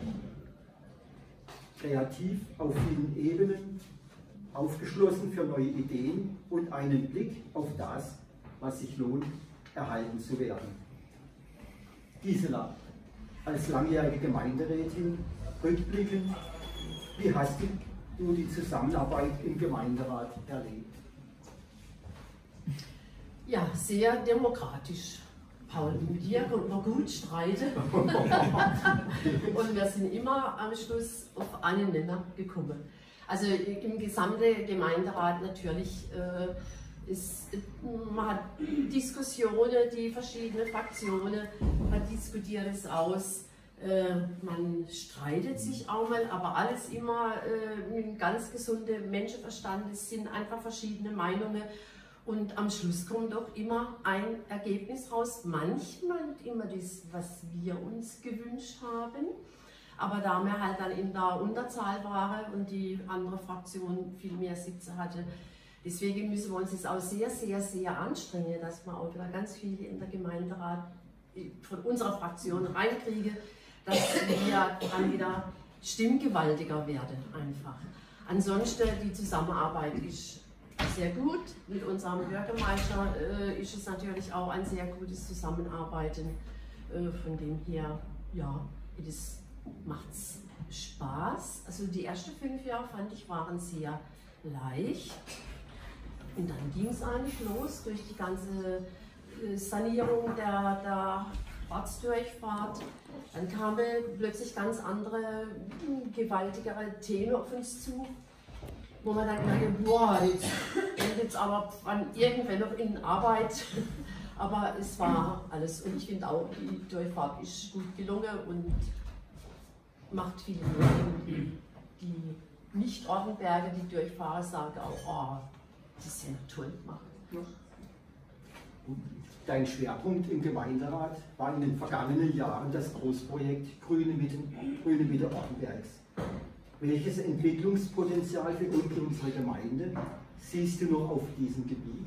Kreativ auf vielen Ebenen, aufgeschlossen für neue Ideen und einen Blick auf das, was sich lohnt, erhalten zu werden. Gisela, als langjährige Gemeinderätin rückblickend, wie hast du die Zusammenarbeit im Gemeinderat erlebt? Ja, sehr demokratisch. Paul, mit dir konnte man gut streiten. Und wir sind immer am Schluss auf einen Nenner gekommen. Also im gesamten Gemeinderat natürlich äh, ist, man hat Diskussionen, die verschiedenen Fraktionen, man diskutiert es aus, äh, man streitet sich auch mal, aber alles immer äh, mit einem ganz gesunden Menschenverstand. Es sind einfach verschiedene Meinungen. Und am Schluss kommt doch immer ein Ergebnis raus. Manchmal nicht immer das, was wir uns gewünscht haben. Aber da wir halt dann in der Unterzahl waren und die andere Fraktion viel mehr Sitze hatte, deswegen müssen wir uns jetzt auch sehr, sehr, sehr anstrengen, dass wir auch wieder ganz viele in der Gemeinderat von unserer Fraktion reinkriegen, dass wir dann wieder stimmgewaltiger werden einfach. Ansonsten die Zusammenarbeit ist sehr gut. Mit unserem Bürgermeister äh, ist es natürlich auch ein sehr gutes Zusammenarbeiten. Äh, von dem her, ja, das macht Spaß. Also die ersten fünf Jahre fand ich waren sehr leicht. Und dann ging es eigentlich los durch die ganze äh, Sanierung der, der Ortsdurchfahrt. Dann kamen plötzlich ganz andere, gewaltigere Themen auf uns zu, wo man dann gedacht hat, boah, jetzt endet es aber an irgendwann noch in Arbeit. Aber es war alles, und ich finde auch, die Durchfahrt ist gut gelungen und macht viele Leute, die Nicht-Ortenberger, die durchfahren, sagen auch, oh, das ist ja toll gemacht. Ja. Dein Schwerpunkt im Gemeinderat war in den vergangenen Jahren das Großprojekt Grüne Mitte, Grüne Mitte Ortenbergs. Welches Entwicklungspotenzial für unsere Gemeinde siehst du noch auf diesem Gebiet?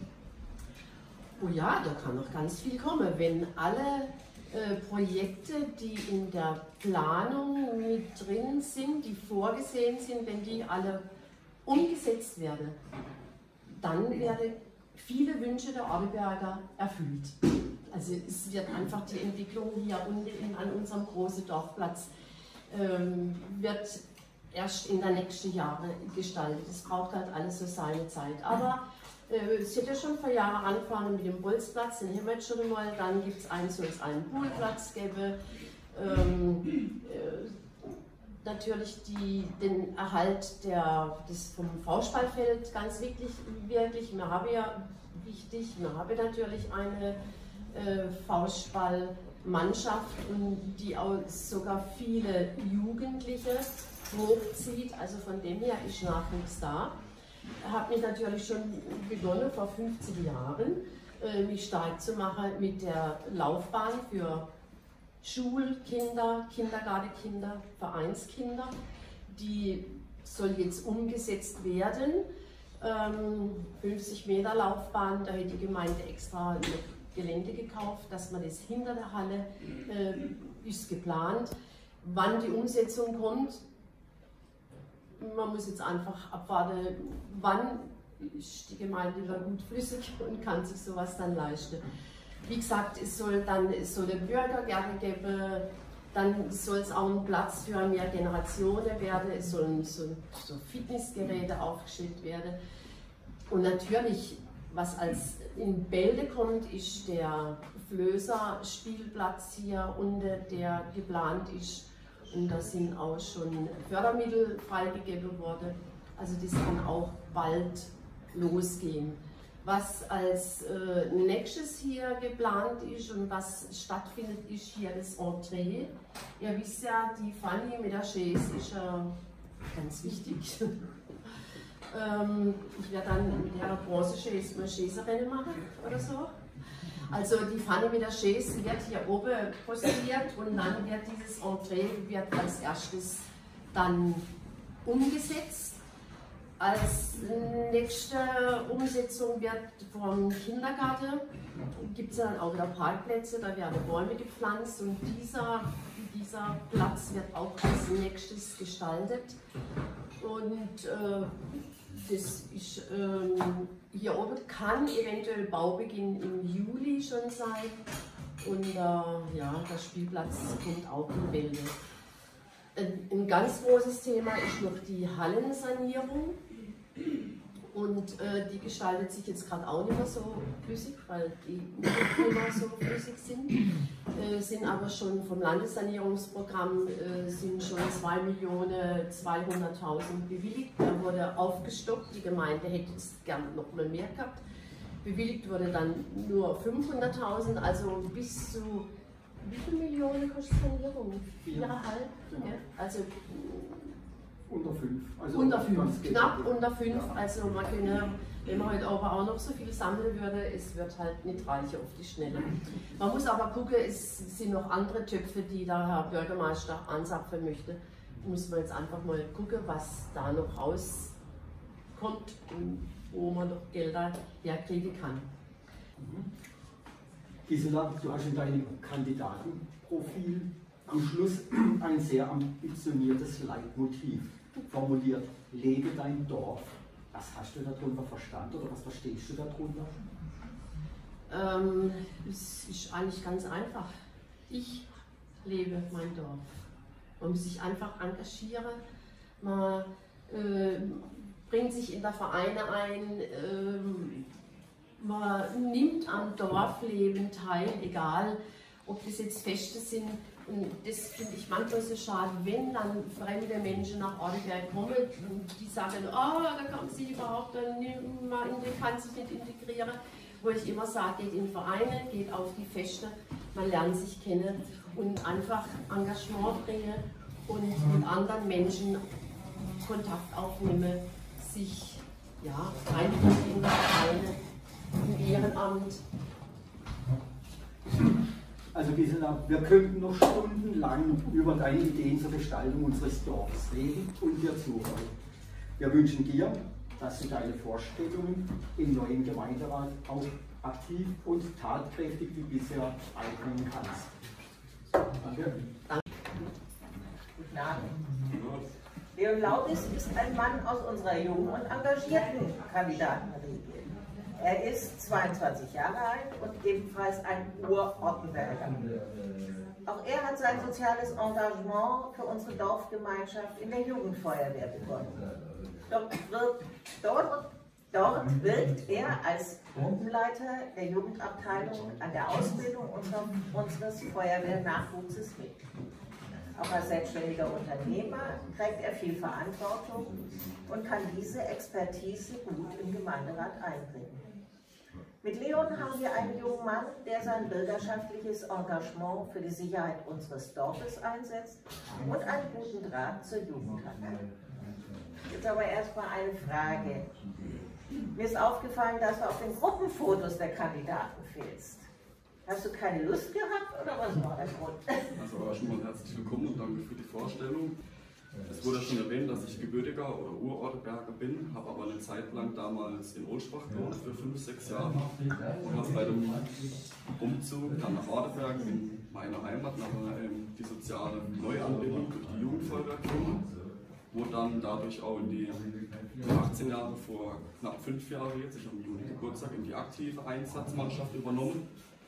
Oh ja, da kann noch ganz viel kommen, wenn alle äh, Projekte, die in der Planung mit drin sind, die vorgesehen sind, wenn die alle umgesetzt werden, dann werden viele Wünsche der Ortenberger erfüllt. Also es wird einfach die Entwicklung hier unten an unserem großen Dorfplatz ähm, wird erst in den nächsten Jahren gestaltet. Es braucht halt alles so seine Zeit. Aber äh, es hat ja schon vor Jahren angefangen mit dem Bolzplatz, den haben wir jetzt schon mal. Dann gibt es einen, soll es einen Poolplatz geben. Ähm, äh, natürlich die, den Erhalt der, des, vom Faustballfeld ganz wirklich, wirklich. Wir haben ja wichtig, wir haben natürlich eine äh, Faustballmannschaft, und die auch sogar viele Jugendliche hochzieht, also von dem her ist Nachwuchs da. Ich habe mich natürlich schon begonnen, vor fünfzig Jahren, äh, mich stark zu machen mit der Laufbahn für Schulkinder, Kindergartenkinder, Vereinskinder. Die soll jetzt umgesetzt werden. Ähm, fünfzig Meter Laufbahn, da hat die Gemeinde extra ein Gelände gekauft, dass man das hinter der Halle äh, ist geplant. Wann die Umsetzung kommt, man muss jetzt einfach abwarten, wann ist die Gemeinde wieder gut flüssig und kann sich sowas dann leisten. Wie gesagt, es soll dann es soll eine Bürgergärte geben, dann soll es auch ein Platz für mehr Generationen werden, es sollen so, so Fitnessgeräte aufgestellt werden. Und natürlich, was als in Bälde kommt, ist der Flößer-Spielplatz hier unten, der geplant ist. Und da sind auch schon Fördermittel freigegeben worden. Also das kann auch bald losgehen. Was als äh, nächstes hier geplant ist und was stattfindet, ist hier das Entree. Ihr wisst ja, die Fanny mit der Chaise ist äh, ganz wichtig. ähm, ich werde dann mit der Bronze-Chaise mal Chaise-Rennen machen oder so. Also die Pfanne mit der Chaise wird hier oben postiert und dann wird dieses Entree wird als erstes dann umgesetzt. Als nächste Umsetzung wird vom Kindergarten, gibt es dann auch wieder Parkplätze, da werden Bäume gepflanzt, und dieser, dieser Platz wird auch als nächstes gestaltet. Und äh, das ist, ähm, hier oben kann eventuell Baubeginn im Juli schon sein, und äh, ja, der Spielplatz kommt auch in Bälde. Ein, ein ganz großes Thema ist noch die Hallensanierung. Und äh, die gestaltet sich jetzt gerade auch nicht mehr so flüssig, weil die nicht mehr so flüssig sind. Äh, sind aber schon vom Landessanierungsprogramm äh, sind schon zwei Millionen zweihunderttausend bewilligt. Da wurde aufgestockt, die Gemeinde hätte es gern noch mal mehr gehabt. Bewilligt wurde dann nur fünfhunderttausend, also bis zu, wie viele Millionen kostet Sanierung? Viereinhalb? Ja. Also, unter fünf. Also unter fünf, knapp unter fünf. Also man könnte, wenn man heute aber auch noch so viel sammeln würde, es wird halt nicht reichen auf die Schnelle. Man muss aber gucken, es sind noch andere Töpfe, die der Herr Bürgermeister anzapfen möchte. Muss man jetzt einfach mal gucken, was da noch rauskommt und wo man noch Gelder herkriegen kann. Mhm. Gisela, du hast in deinem Kandidatenprofil am Schluss ein sehr ambitioniertes Leitmotiv formuliert: Lebe dein Dorf. Was hast du darunter verstanden oder was verstehst du darunter? Ähm, es ist eigentlich ganz einfach. Ich lebe mein Dorf. Man muss sich einfach engagieren. Man äh, bringt sich in der Vereine ein. Äh, man nimmt am Dorfleben teil, egal ob das jetzt Feste sind. Und das finde ich manchmal so schade, wenn dann fremde Menschen nach Ortenberg kommen und die sagen, oh, da kann sie überhaupt nicht, man kann sich nicht integrieren. Wo ich immer sage, geht in Vereine, geht auf die Feste, man lernt sich kennen und einfach Engagement bringen und mit anderen Menschen Kontakt aufnehmen, sich ja, einbringen in die Vereine, im Ehrenamt. Also Gisela, wir könnten noch stundenlang über deine Ideen zur Gestaltung unseres Dorfes reden und dir zuhören. Wir wünschen dir, dass du deine Vorstellungen im neuen Gemeinderat auch aktiv und tatkräftig wie bisher einbringen kannst. Danke. Danke. Guten Abend. Leon Laudis ist ein Mann aus unserer jungen und engagierten Kandidatenriege. Er ist zweiundzwanzig Jahre alt und ebenfalls ein Ur-Ortenberger. Auch er hat sein soziales Engagement für unsere Dorfgemeinschaft in der Jugendfeuerwehr begonnen. Dort, wird, dort, dort wirkt er als Gruppenleiter der Jugendabteilung an der Ausbildung unserer, unseres Feuerwehrnachwuchses mit. Auch als selbstständiger Unternehmer trägt er viel Verantwortung und kann diese Expertise gut im Gemeinderat einbringen. Mit Leon haben wir einen jungen Mann, der sein bürgerschaftliches Engagement für die Sicherheit unseres Dorfes einsetzt und einen guten Draht zur Jugend hat. Jetzt aber erstmal eine Frage. Mir ist aufgefallen, dass du auf den Gruppenfotos der Kandidaten fehlst. Hast du keine Lust gehabt oder was war der Grund? Also erstmal herzlich willkommen und danke für die Vorstellung. Es wurde schon erwähnt, dass ich gebürtiger oder Ur-Ortenberger bin, habe aber eine Zeit lang damals in Ohlsbach gewohnt für fünf, sechs Jahre und habe bei dem Umzug dann nach Ortenberg in meiner Heimat nachher ähm, die soziale Neuanbindung durch die Jugendfeuerwehr gefunden, wurde dann dadurch auch in die achtzehn Jahre vor knapp fünf Jahren jetzt, ich habe im Juni Geburtstag, in die aktive Einsatzmannschaft übernommen.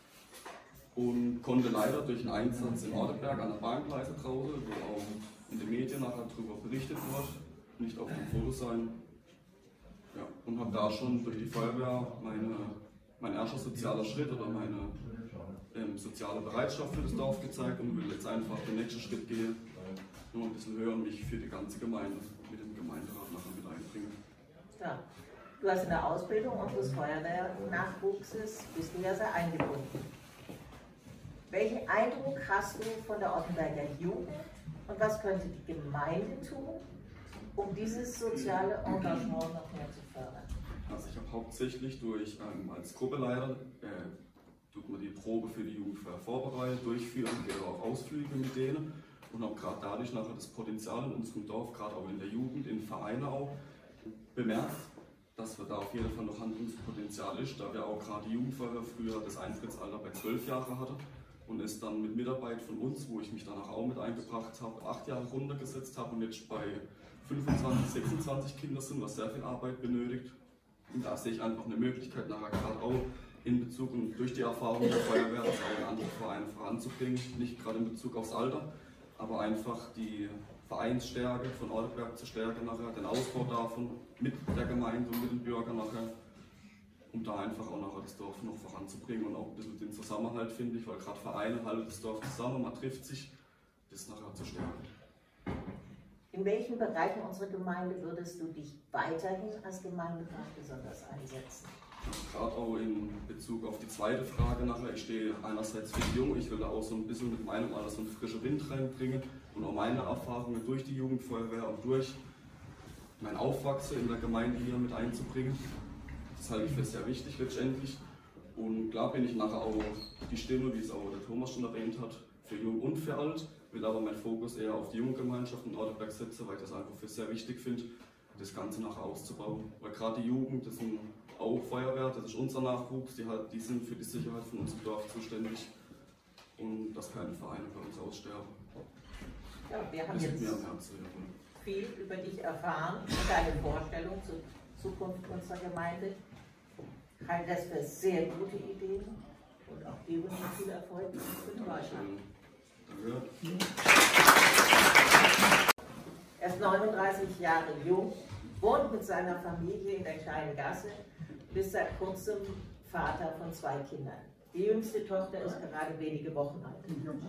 Und konnte leider durch einen Einsatz in Ortenberg an der Bahngleise draußen, wo auch in den Medien nachher darüber berichtet wird, nicht auf dem Foto sein. Ja, und habe da schon durch die Feuerwehr meine, mein erster sozialer Schritt oder meine ähm, soziale Bereitschaft für das Dorf gezeigt und will jetzt einfach den nächsten Schritt gehen, nur ein bisschen höher und mich für die ganze Gemeinde mit dem Gemeinderat nachher mit einbringen. Ja. Du hast in der Ausbildung unseres Feuerwehrnachwuchses bist du ja sehr eingebunden. Welchen Eindruck hast du von der Ortenberger Jugend und was könnte die Gemeinde tun, um dieses soziale Engagement noch mehr zu fördern? Also ich habe hauptsächlich durch, ähm, als Gruppeleiter, äh, tut man die Probe für die Jugendfeuer vorbereiten, durchführen, gehe auch Ausflüge mit denen und habe gerade dadurch nachher das Potenzial in unserem Dorf, gerade auch in der Jugend, in Vereinen auch, bemerkt, dass wir da auf jeden Fall noch Handlungspotenzial ist, da wir auch gerade die Jugendfeuerwehr früher das Eintrittsalter bei zwölf Jahren hatte. Und es dann mit Mitarbeit von uns, wo ich mich danach auch mit eingebracht habe, acht Jahre runtergesetzt habe und jetzt bei fünfundzwanzig, sechsundzwanzig Kindern sind, was sehr viel Arbeit benötigt. Und da sehe ich einfach eine Möglichkeit, nachher gerade auch in Bezug und durch die Erfahrung der Feuerwehr, das auch in andere Vereine voranzubringen, nicht gerade in Bezug aufs Alter, aber einfach die Vereinsstärke von Orteberg zu stärken nachher, den Ausbau davon mit der Gemeinde und mit den Bürgern nachher, um da einfach auch nachher das Dorf noch voranzubringen und auch ein bisschen den Zusammenhalt, finde ich, weil gerade Vereine halten das Dorf zusammen, man trifft sich, das nachher zu stärken. In welchen Bereichen unserer Gemeinde würdest du dich weiterhin als Gemeinderat besonders einsetzen? Gerade auch in Bezug auf die zweite Frage nachher, ich stehe einerseits für die Jungen, ich will da auch so ein bisschen mit meinem Alter so einen frischen Wind reinbringen und auch meine Erfahrungen durch die Jugendfeuerwehr und durch mein Aufwachsen in der Gemeinde hier mit einzubringen. Das halte ich für sehr wichtig letztendlich. Und klar bin ich nachher auch die Stimme, wie es auch der Thomas schon erwähnt hat, für Jung und für Alt, will aber meinen Fokus eher auf die Jugendgemeinschaft in Orteberg setzen, weil ich das einfach für sehr wichtig finde, das Ganze nachher auszubauen. Weil gerade die Jugend, das sind auch Feuerwehr, das ist unser Nachwuchs, die, halt, die sind für die Sicherheit von unserem Dorf zuständig und dass keine Vereine bei uns aussterben. Ja, wir haben das jetzt mir am Herzen, ja. viel über dich erfahren und deine Vorstellung zur Zukunft unserer Gemeinde. Ich halte das für sehr gute Ideen und auch dir wünsche ich viel Erfolg für Deutschland. Danke. Er ist neununddreißig Jahre jung, wohnt mit seiner Familie in der kleinen Gasse, ist seit kurzem Vater von zwei Kindern. Die jüngste Tochter ist gerade wenige Wochen alt.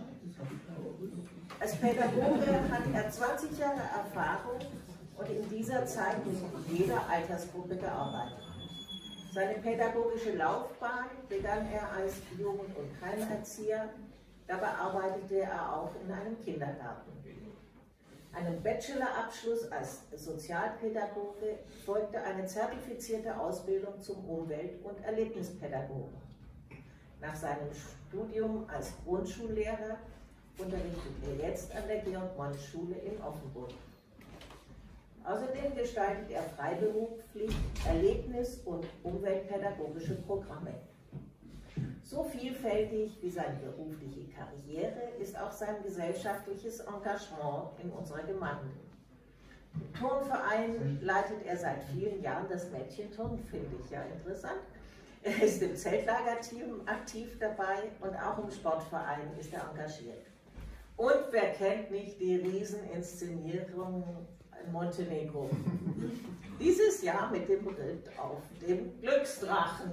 Als Pädagoge hat er zwanzig Jahre Erfahrung und in dieser Zeit mit jeder Altersgruppe gearbeitet. Seine pädagogische Laufbahn begann er als Jugend- und Heimerzieher, dabei arbeitete er auch in einem Kindergarten. Einem Bachelorabschluss als Sozialpädagoge folgte eine zertifizierte Ausbildung zum Umwelt- und Erlebnispädagogen. Nach seinem Studium als Grundschullehrer unterrichtet er jetzt an der Georg-Mondt-Schule in Offenburg. Außerdem gestaltet er freiberuflich Erlebnis- und umweltpädagogische Programme. So vielfältig wie seine berufliche Karriere ist auch sein gesellschaftliches Engagement in unserer Gemeinde. Im Turnverein leitet er seit vielen Jahren das Mädchenturnen, finde ich ja interessant. Er ist im Zeltlagerteam aktiv dabei und auch im Sportverein ist er engagiert. Und wer kennt nicht die Rieseninszenierung in Montenegro? Dieses Jahr mit dem Ritt auf dem Glücksdrachen.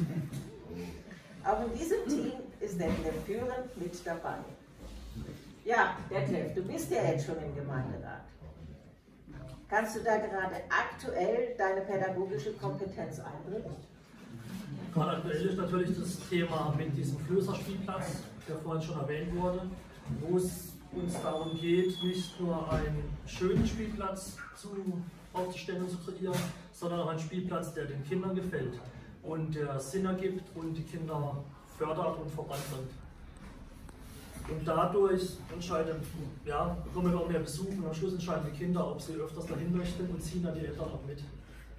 Auch in diesem Team ist er führend mit dabei. Ja, Detlef, du bist ja jetzt schon im Gemeinderat. Kannst du da gerade aktuell deine pädagogische Kompetenz einbringen? Gerade aktuell ist natürlich das Thema mit diesem Flößerspielplatz, der vorhin schon erwähnt wurde, wo es uns darum geht, nicht nur einen schönen Spielplatz zu, aufzustellen und zu kreieren, sondern auch einen Spielplatz, der den Kindern gefällt und der Sinn ergibt und die Kinder fördert und voranbringt. Und dadurch entscheiden, ja, bekommen wir auch mehr Besuch und am Schluss entscheiden die Kinder, ob sie öfters dahin möchten und ziehen dann die Eltern auch mit.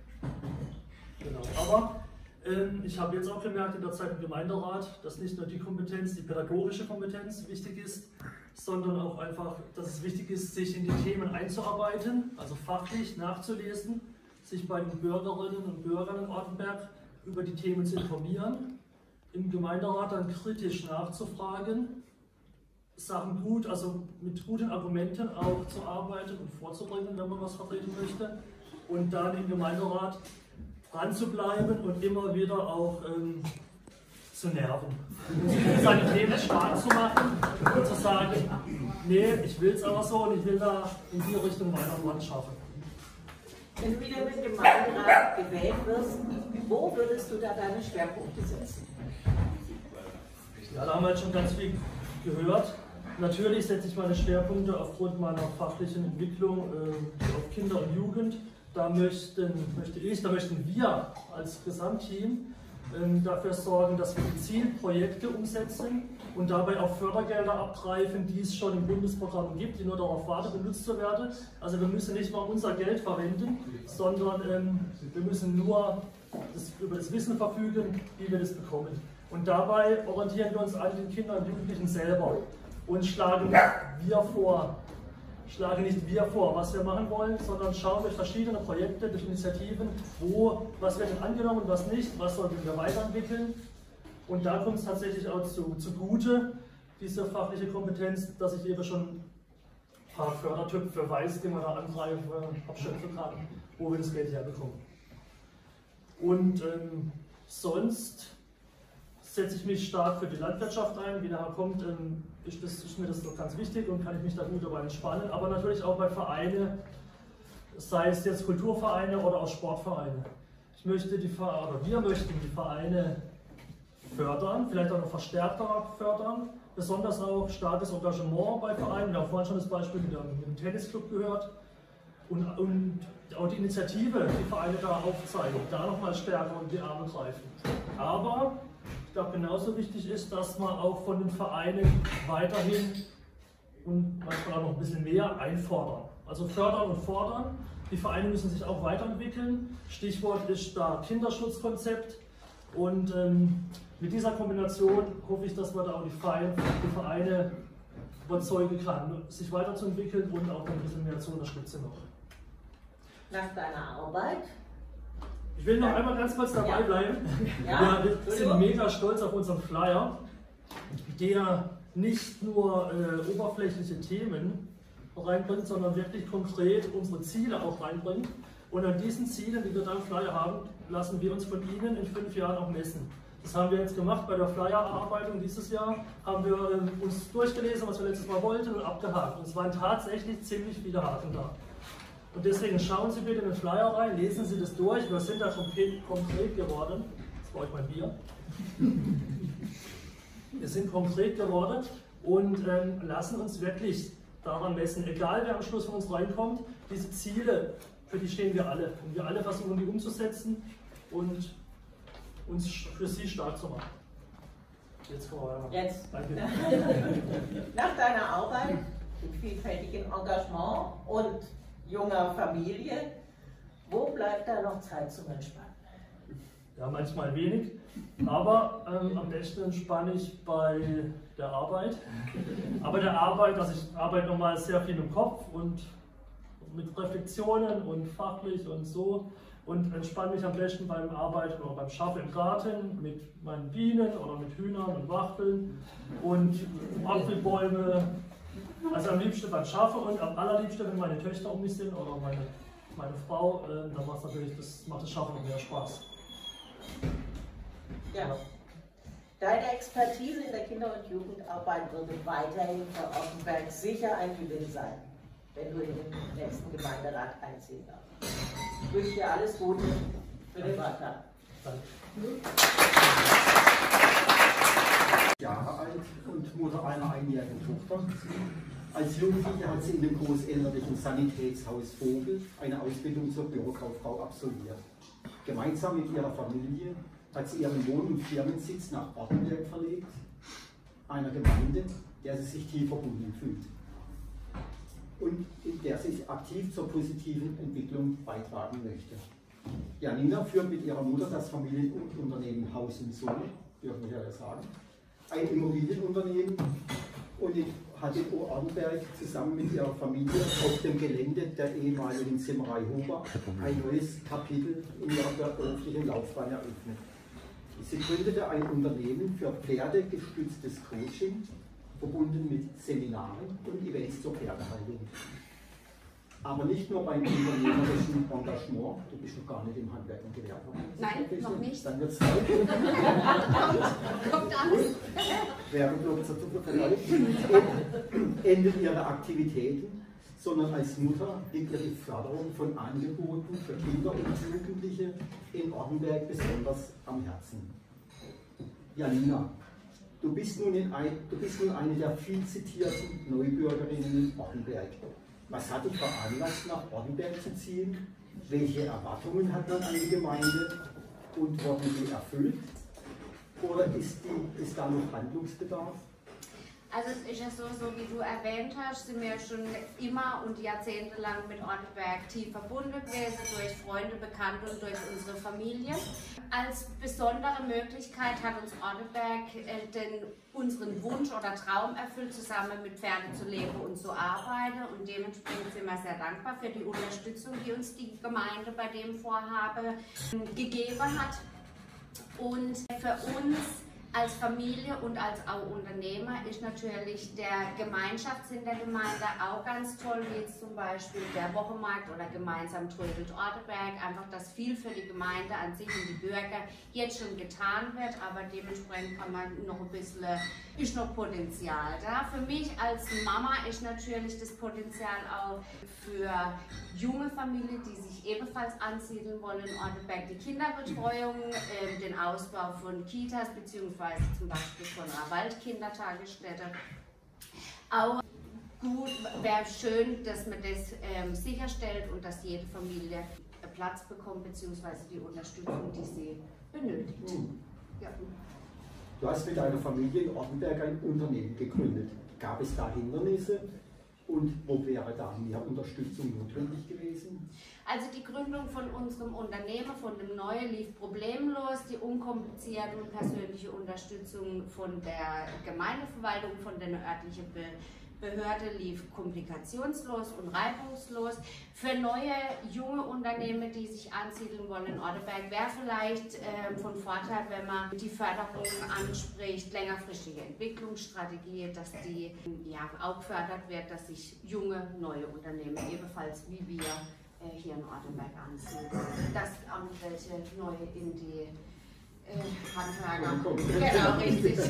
Genau. Aber ähm, ich habe jetzt auch gemerkt in der Zeit im Gemeinderat, dass nicht nur die Kompetenz, die pädagogische Kompetenz wichtig ist, sondern auch einfach, dass es wichtig ist, sich in die Themen einzuarbeiten, also fachlich nachzulesen, sich bei den Bürgerinnen und Bürgern in Ortenberg über die Themen zu informieren, im Gemeinderat dann kritisch nachzufragen, Sachen gut, also mit guten Argumenten auch zu arbeiten und vorzubringen, wenn man was vertreten möchte, und dann im Gemeinderat dran zu bleiben und immer wieder auch ähm, zu nerven. Seine Themen stark zu machen und zu sagen, nee, ich will es aber so und ich will da in die Richtung weiter voran schaffen. Wenn du wieder mit dem Gemeinderat gewählt wirst, wo würdest du da deine Schwerpunkte setzen? Ja, da haben wir jetzt schon ganz viel gehört. Natürlich setze ich meine Schwerpunkte aufgrund meiner fachlichen Entwicklung äh, auf Kinder und Jugend. Da möchten, möchte ich, da möchten wir als Gesamtteam äh, dafür sorgen, dass wir gezielt Projekte umsetzen und dabei auch Fördergelder abgreifen, die es schon im Bundesprogramm gibt, die nur darauf warten, benutzt zu werden. Also wir müssen nicht mal unser Geld verwenden, sondern ähm, wir müssen nur das, über das Wissen verfügen, wie wir das bekommen. Und dabei orientieren wir uns an den Kindern und Jugendlichen selber und schlagen wir vor, schlagen nicht wir vor, was wir machen wollen, sondern schauen durch verschiedene Projekte, durch Initiativen, wo, was wird denn angenommen und was nicht, was sollten wir weiterentwickeln. Und da kommt es tatsächlich auch zu, zugute, diese fachliche Kompetenz, dass ich eben schon ein paar Fördertöpfe weiß, die man da angreifen, abschöpfen kann, wo wir das Geld herbekommen. Und ähm, sonst setze ich mich stark für die Landwirtschaft ein. Wie nachher kommt, ähm, ist, das, ist mir das doch ganz wichtig und kann ich mich da gut dabei entspannen. Aber natürlich auch bei Vereinen, sei es jetzt Kulturvereine oder auch Sportvereine. Ich möchte die, oder wir möchten die Vereine fördern, vielleicht auch noch verstärkter fördern. Besonders auch starkes Engagement bei Vereinen. Wir haben vorhin schon das Beispiel mit dem Tennisclub gehört. Und, und auch die Initiative, die Vereine da aufzeigen, da nochmal stärker unter die Arme greifen. Aber ich glaube, genauso wichtig ist, dass man auch von den Vereinen weiterhin und manchmal auch noch ein bisschen mehr einfordern. Also fördern und fordern. Die Vereine müssen sich auch weiterentwickeln. Stichwort ist da Kinderschutzkonzept. Und ähm, mit dieser Kombination hoffe ich, dass man da auch die Vereine, die Vereine überzeugen kann, sich weiterzuentwickeln und auch ein bisschen mehr zu unterstützen noch. Nach deiner Arbeit? Ich will noch einmal ganz kurz dabei ja. bleiben. Ja. Wir sind mega stolz auf unseren Flyer, der nicht nur äh, oberflächliche Themen reinbringt, sondern wirklich konkret unsere Ziele auch reinbringt. Und an diesen Zielen, die wir da im Flyer haben, lassen wir uns von Ihnen in fünf Jahren auch messen. Das haben wir jetzt gemacht bei der Flyer-Erarbeitung dieses Jahr, haben wir äh, uns durchgelesen, was wir letztes Mal wollten und abgehakt. Und es waren tatsächlich ziemlich viele Haken da. Und deswegen schauen Sie bitte in den Flyer rein, lesen Sie das durch, wir sind da konkret, konkret geworden. Das war euch mein Bier. Wir sind konkret geworden und ähm, lassen uns wirklich daran messen, egal wer am Schluss von uns reinkommt, diese Ziele, für die stehen wir alle. Und wir alle versuchen, die umzusetzen und uns für sie stark zu machen. Jetzt kommen wir weiter. Jetzt. Danke. Nach deiner Arbeit mit vielfältigem Engagement und junger Familie, wo bleibt da noch Zeit zum Entspannen? Ja, manchmal wenig, aber ähm, am besten entspanne ich bei der Arbeit. Aber der Arbeit, also ich arbeite nochmal sehr viel im Kopf und mit Reflexionen und fachlich und so und entspanne mich am besten beim Arbeiten oder beim Schaffen im Garten mit meinen Bienen oder mit Hühnern und Wachteln und Apfelbäume. Also am liebsten beim Schaffen und am allerliebsten, wenn meine Töchter um mich sind oder meine, meine Frau, äh, dann macht natürlich das, macht das Schaffen noch mehr Spaß. Ja. Deine Expertise in der Kinder- und Jugendarbeit wird weiterhin für Ortenberg sicher ein Gewinn sein, wenn du in den nächsten Gemeinderat einziehen darfst. Ich wünsche dir alles Gute für den Wahltag. Jahre alt und Mutter einer einjährigen Tochter. Als Jugendliche hat sie in dem großelterlichen Sanitätshaus Vogel eine Ausbildung zur Bürokauffrau absolviert. Gemeinsam mit ihrer Familie hat sie ihren Wohn- und Firmensitz nach Ortenberg verlegt, einer Gemeinde, der sie sich tief verbunden fühlt und in der sie aktiv zur positiven Entwicklung beitragen möchte. Janina führt mit ihrer Mutter das Familienunternehmen Haus und Sohn, dürfen wir ja sagen, ein Immobilienunternehmen und hat in Ortenberg zusammen mit ihrer Familie auf dem Gelände der ehemaligen Zimmerei Huber ein neues Kapitel in ihrer beruflichen Laufbahn eröffnet. Sie gründete ein Unternehmen für pferdegestütztes Coaching, verbunden mit Seminaren und Events zur Pferdehaltung. Aber nicht nur beim unternehmerischen Engagement, du bist noch gar nicht im Handwerk und Gewerbe. Nein, noch nicht. Dann wird es Zeit. Kommt alles. Werbeblock zur Zukunft endet ihre Aktivitäten, sondern als Mutter liegt ihr die Förderung von Angeboten für Kinder und Jugendliche in Ortenberg besonders am Herzen. Janina, du bist nun, in ein, du bist nun eine der viel zitierten Neubürgerinnen in Ortenberg. Was hat dich veranlasst, nach Ortenberg zu ziehen? Welche Erwartungen hat man an die Gemeinde und wurden die erfüllt? Oder ist, die, ist da noch Handlungsbedarf? Also es ist ja so, so wie du erwähnt hast, sind wir schon immer und jahrzehntelang mit Ortenberg tief verbunden gewesen, durch Freunde, Bekannte und durch unsere Familie. Als besondere Möglichkeit hat uns Ortenberg äh, den, unseren Wunsch oder Traum erfüllt, zusammen mit Pferden zu leben und zu arbeiten. Und dementsprechend sind wir sehr dankbar für die Unterstützung, die uns die Gemeinde bei dem Vorhaben gegeben hat. Und für uns Als Familie und als auch Unternehmer ist natürlich der Gemeinschaftssinn der Gemeinde auch ganz toll, wie jetzt zum Beispiel der Wochenmarkt oder gemeinsam trödelt Orteberg. Einfach, dass viel für die Gemeinde an sich und die Bürger jetzt schon getan wird, aber dementsprechend kann man noch ein bisschen, ist noch Potenzial da. Für mich als Mama ist natürlich das Potenzial auch für junge Familien, die sich ebenfalls ansiedeln wollen in Orteberg, die Kinderbetreuung, äh, den Ausbau von Kitas bzw. zum Beispiel von einer Waldkindertagesstätte. Auch gut, wäre schön, dass man das ähm, sicherstellt und dass jede Familie Platz bekommt bzw. die Unterstützung, die sie benötigt. Mhm. Ja. Du hast mit deiner Familie in Ortenberg ein Unternehmen gegründet. Gab es da Hindernisse? Und wo wäre da mehr Unterstützung notwendig gewesen? Also die Gründung von unserem Unternehmen, von dem Neuen, lief problemlos. Die unkomplizierte und persönliche Unterstützung von der Gemeindeverwaltung, von der örtlichen Be Behörde lief komplikationslos und reibungslos. Für neue, junge Unternehmen, die sich ansiedeln wollen in Orteberg, wäre vielleicht äh, von Vorteil, wenn man die Förderung anspricht, längerfristige Entwicklungsstrategie, dass die ja, auch gefördert wird, dass sich junge, neue Unternehmen ebenfalls wie wir äh, hier in Orteberg ansiedeln. Dass auch welche neue in die äh, Handwerker. Genau, richtig.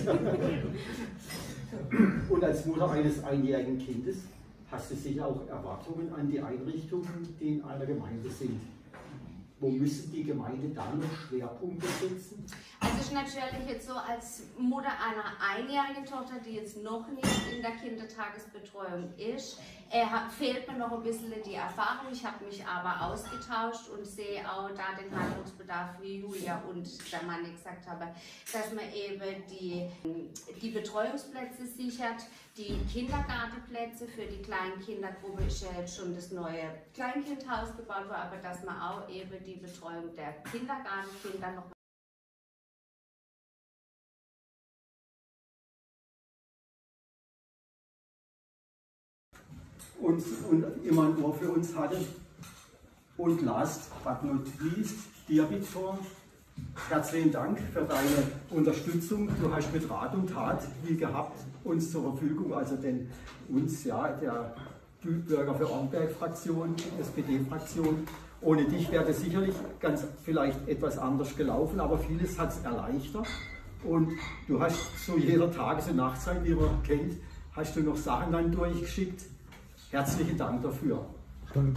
Und als Mutter eines einjährigen Kindes hast du sicher auch Erwartungen an die Einrichtungen, die in einer Gemeinde sind. Wo müssen die Gemeinde da noch Schwerpunkte setzen? Also ich natürlich jetzt so als Mutter einer einjährigen Tochter, die jetzt noch nicht in der Kindertagesbetreuung ist, äh, fehlt mir noch ein bisschen die Erfahrung. Ich habe mich aber ausgetauscht und sehe auch da den Handlungsbedarf, wie Julia und der Mann gesagt haben, dass man eben die, die Betreuungsplätze sichert, die Kindergartenplätze für die kleinen Kindergruppe ist ja jetzt schon das neue Kleinkindhaus gebaut worden, aber dass man auch eben die Betreuung der Kindergartenkinder noch Und, und immer ein Ohr für uns hatte. Und last but not least, dir Bittor, herzlichen Dank für deine Unterstützung. Du hast mit Rat und Tat wie gehabt uns zur Verfügung, also den, uns, ja, der Bürger für Ortenberg-Fraktion, S P D-Fraktion. Ohne dich wäre das sicherlich ganz vielleicht etwas anders gelaufen, aber vieles hat es erleichtert. Und du hast zu jeder Tages- und Nachtzeit, wie man kennt, hast du noch Sachen dann durchgeschickt. Herzlichen Dank dafür. Und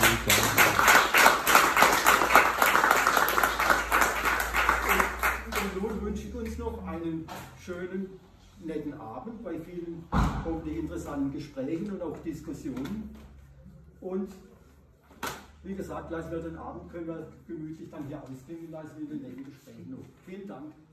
nun wünsche ich uns noch einen schönen, netten Abend bei vielen hoffentlich interessanten Gesprächen und auch Diskussionen. Und wie gesagt, lassen wir den Abend, können wir gemütlich dann hier ausklingen lassen in den netten Gesprächen. Vielen Dank.